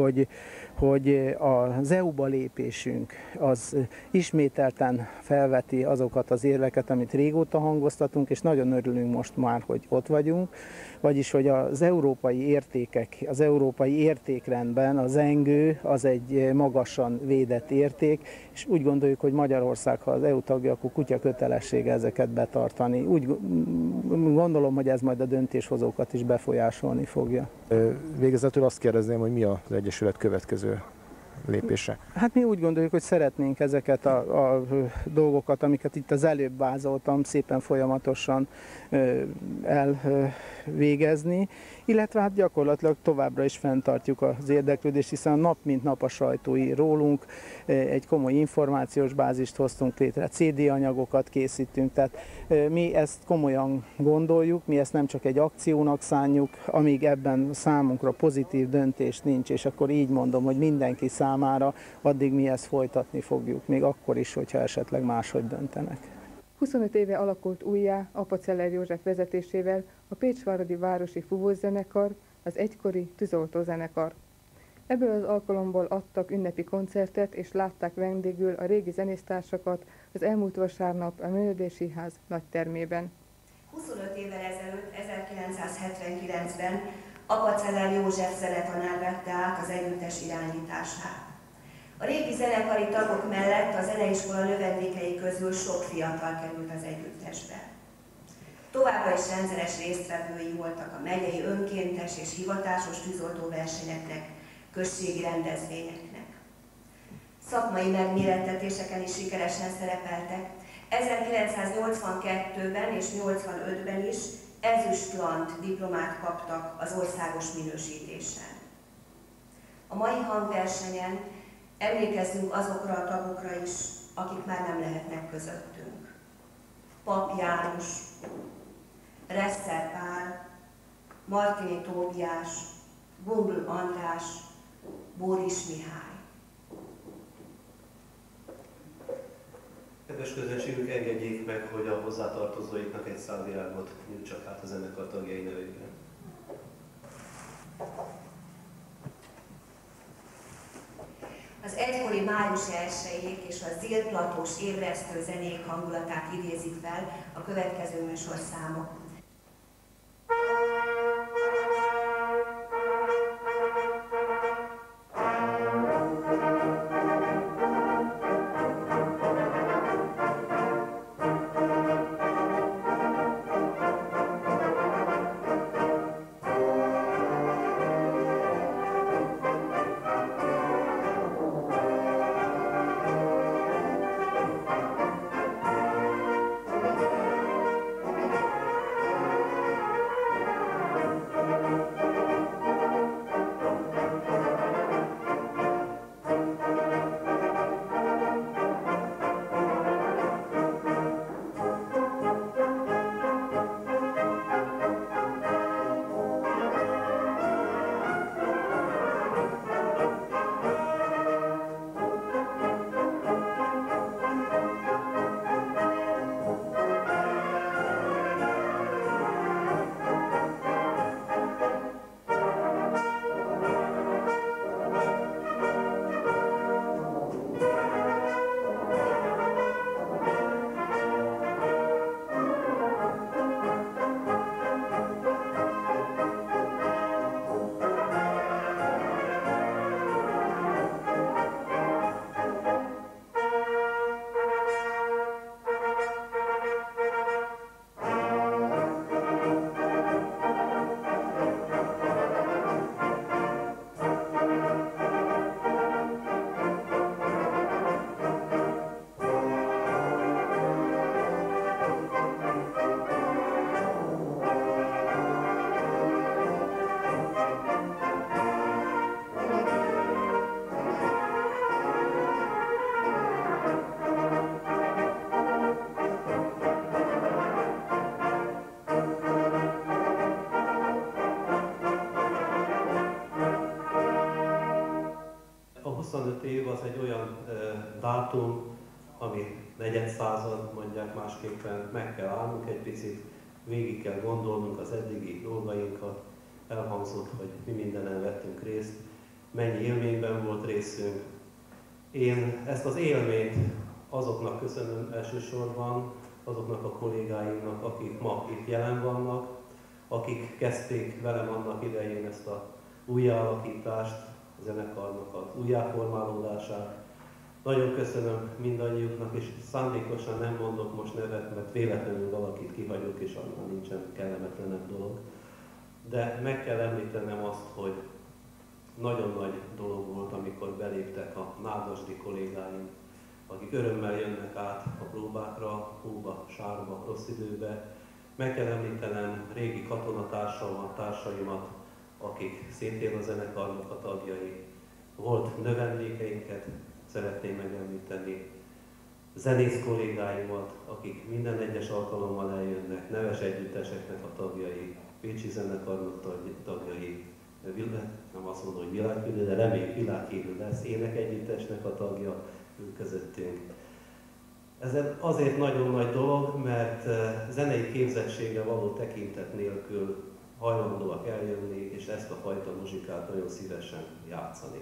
hogy az EU-ba lépésünk az ismételten felveti azokat az érveket, amit régóta hangoztatunk, és nagyon örülünk most már, hogy ott vagyunk, vagyis, hogy az európai értékek, az európai értékrendben az engő az egy magasan védett érték, és úgy gondoljuk, hogy Magyarország, ha az EU tagja, akkor kutya kötelessége ezeket betartani. Úgy gondolom, hogy ez majd a döntéshozókat is befolyásolni fogja. Végezetül azt kérdezném, hogy mi az Egyesület következő lépése? Hát mi úgy gondoljuk, hogy szeretnénk ezeket a dolgokat, amiket itt az előbb vázoltam, szépen folyamatosan elvégezni, illetve hát gyakorlatilag továbbra is fenntartjuk az érdeklődést, hiszen nap mint nap a sajtó ír rólunk, egy komoly információs bázist hoztunk létre, CD anyagokat készítünk, tehát mi ezt komolyan gondoljuk, mi ezt nem csak egy akciónak szánjuk, amíg ebben számunkra pozitív döntés nincs, és akkor így mondom, hogy mindenki számára, addig mi ezt folytatni fogjuk, még akkor is, hogyha esetleg máshogy döntenek. 25 éve alakult újjá Apaceller József vezetésével a Pécsváradi Városi Fúvószenekar, az egykori tűzoltózenekar. Ebből az alkalomból adtak ünnepi koncertet, és látták vendégül a régi zenésztársakat az elmúlt vasárnap a Művelődési Ház nagytermében. 25 évvel ezelőtt, 1979-ben Apaceller József zenetanár vette át az együttes irányítását. A régi zenekari tagok mellett a zeneiskola növendékei közül sok fiatal került az együttesbe. Továbbra is rendszeres résztvevői voltak a megyei önkéntes és hivatásos tűzoltóversenyeknek, községi rendezvényeknek. Szakmai megmérettetéseken is sikeresen szerepeltek. 1982-ben és 85-ben is ezüstlant diplomát kaptak az országos minősítésen. A mai hangversenyen emlékezzünk azokra a tagokra is, akik már nem lehetnek közöttünk. Pap János, Reszer Pál, Martini Tóbiás, Bungl András, Bóris Mihály. Kedves közönségünk, engedjék meg, hogy a hozzátartozóiknak egy szál virágot nyújtsak át a zenekar tagjai nevében. május 1-ig és a zilplatós ébresztő zenék hangulatát idézik fel a következő műsorszámok. A 25 év az egy olyan dátum, ami negyedszázad, mondják másképpen, meg kell állnunk egy picit, végig kell gondolnunk az eddigi dolgainkat, elhangzott, hogy mi mindenen vettünk részt, mennyi élményben volt részünk. Én ezt az élményt azoknak köszönöm elsősorban, azoknak a kollégáimnak, akik ma itt jelen vannak, akik kezdték velem annak idején ezt a újjáalakítást, a zenekarnak az újjáformálódását. Nagyon köszönöm mindannyiuknak, és szándékosan nem mondok most nevet, mert véletlenül valakit kihagyok, és annál nincsen kellemetlenebb dolog. De meg kell említenem azt, hogy nagyon nagy dolog volt, amikor beléptek a nádasdi kollégáim, akik örömmel jönnek át a próbákra, hóba, sárba, rossz időbe. Meg kell említenem régi katonatársamat, akik szintén a zenekarnak a tagjai. Volt növendékeinket, szeretném megemlíteni, zenész kollégáimat, akik minden egyes alkalommal eljönnek, neves együtteseknek a tagjai, Pécsi zenekarnak tagjai, nem azt mondom, hogy világhírű, de reméljük világhírű lesz, énekegyüttesnek a tagja, ő közöttünk. Ez azért nagyon nagy dolog, mert zenei képzettsége való tekintet nélkül hajlandóak eljönni, és ezt a fajta muzsikát nagyon szívesen játszani.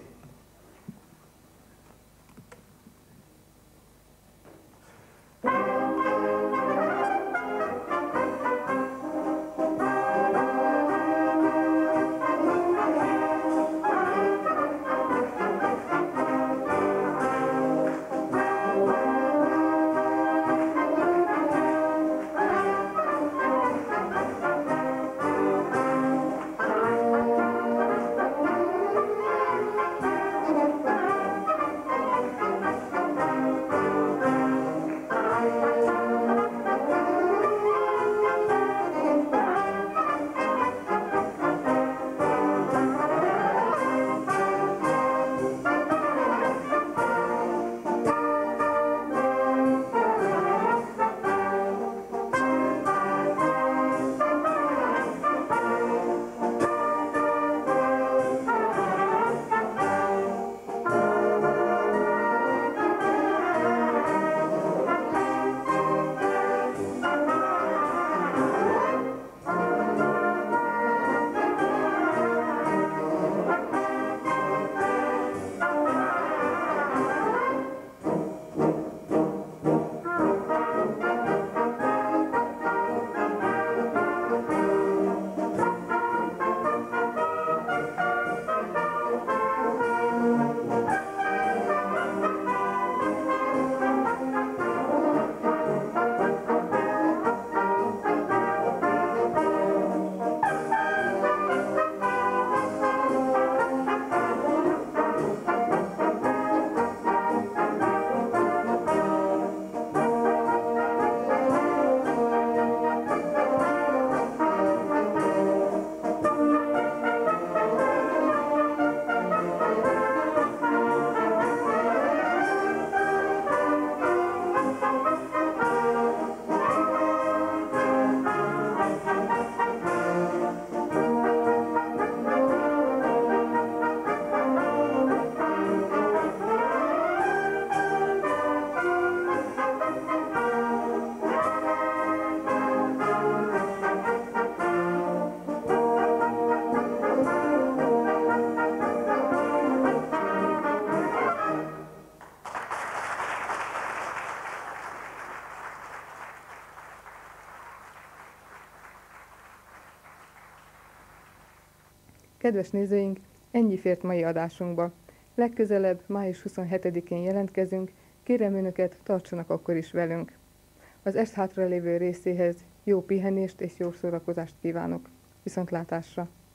Thank you. Kedves nézőink, ennyi fért mai adásunkba. Legközelebb, május 27-én jelentkezünk, kérem Önöket, tartsanak akkor is velünk. Az est hátralévő részéhez jó pihenést és jó szórakozást kívánok. Viszontlátásra!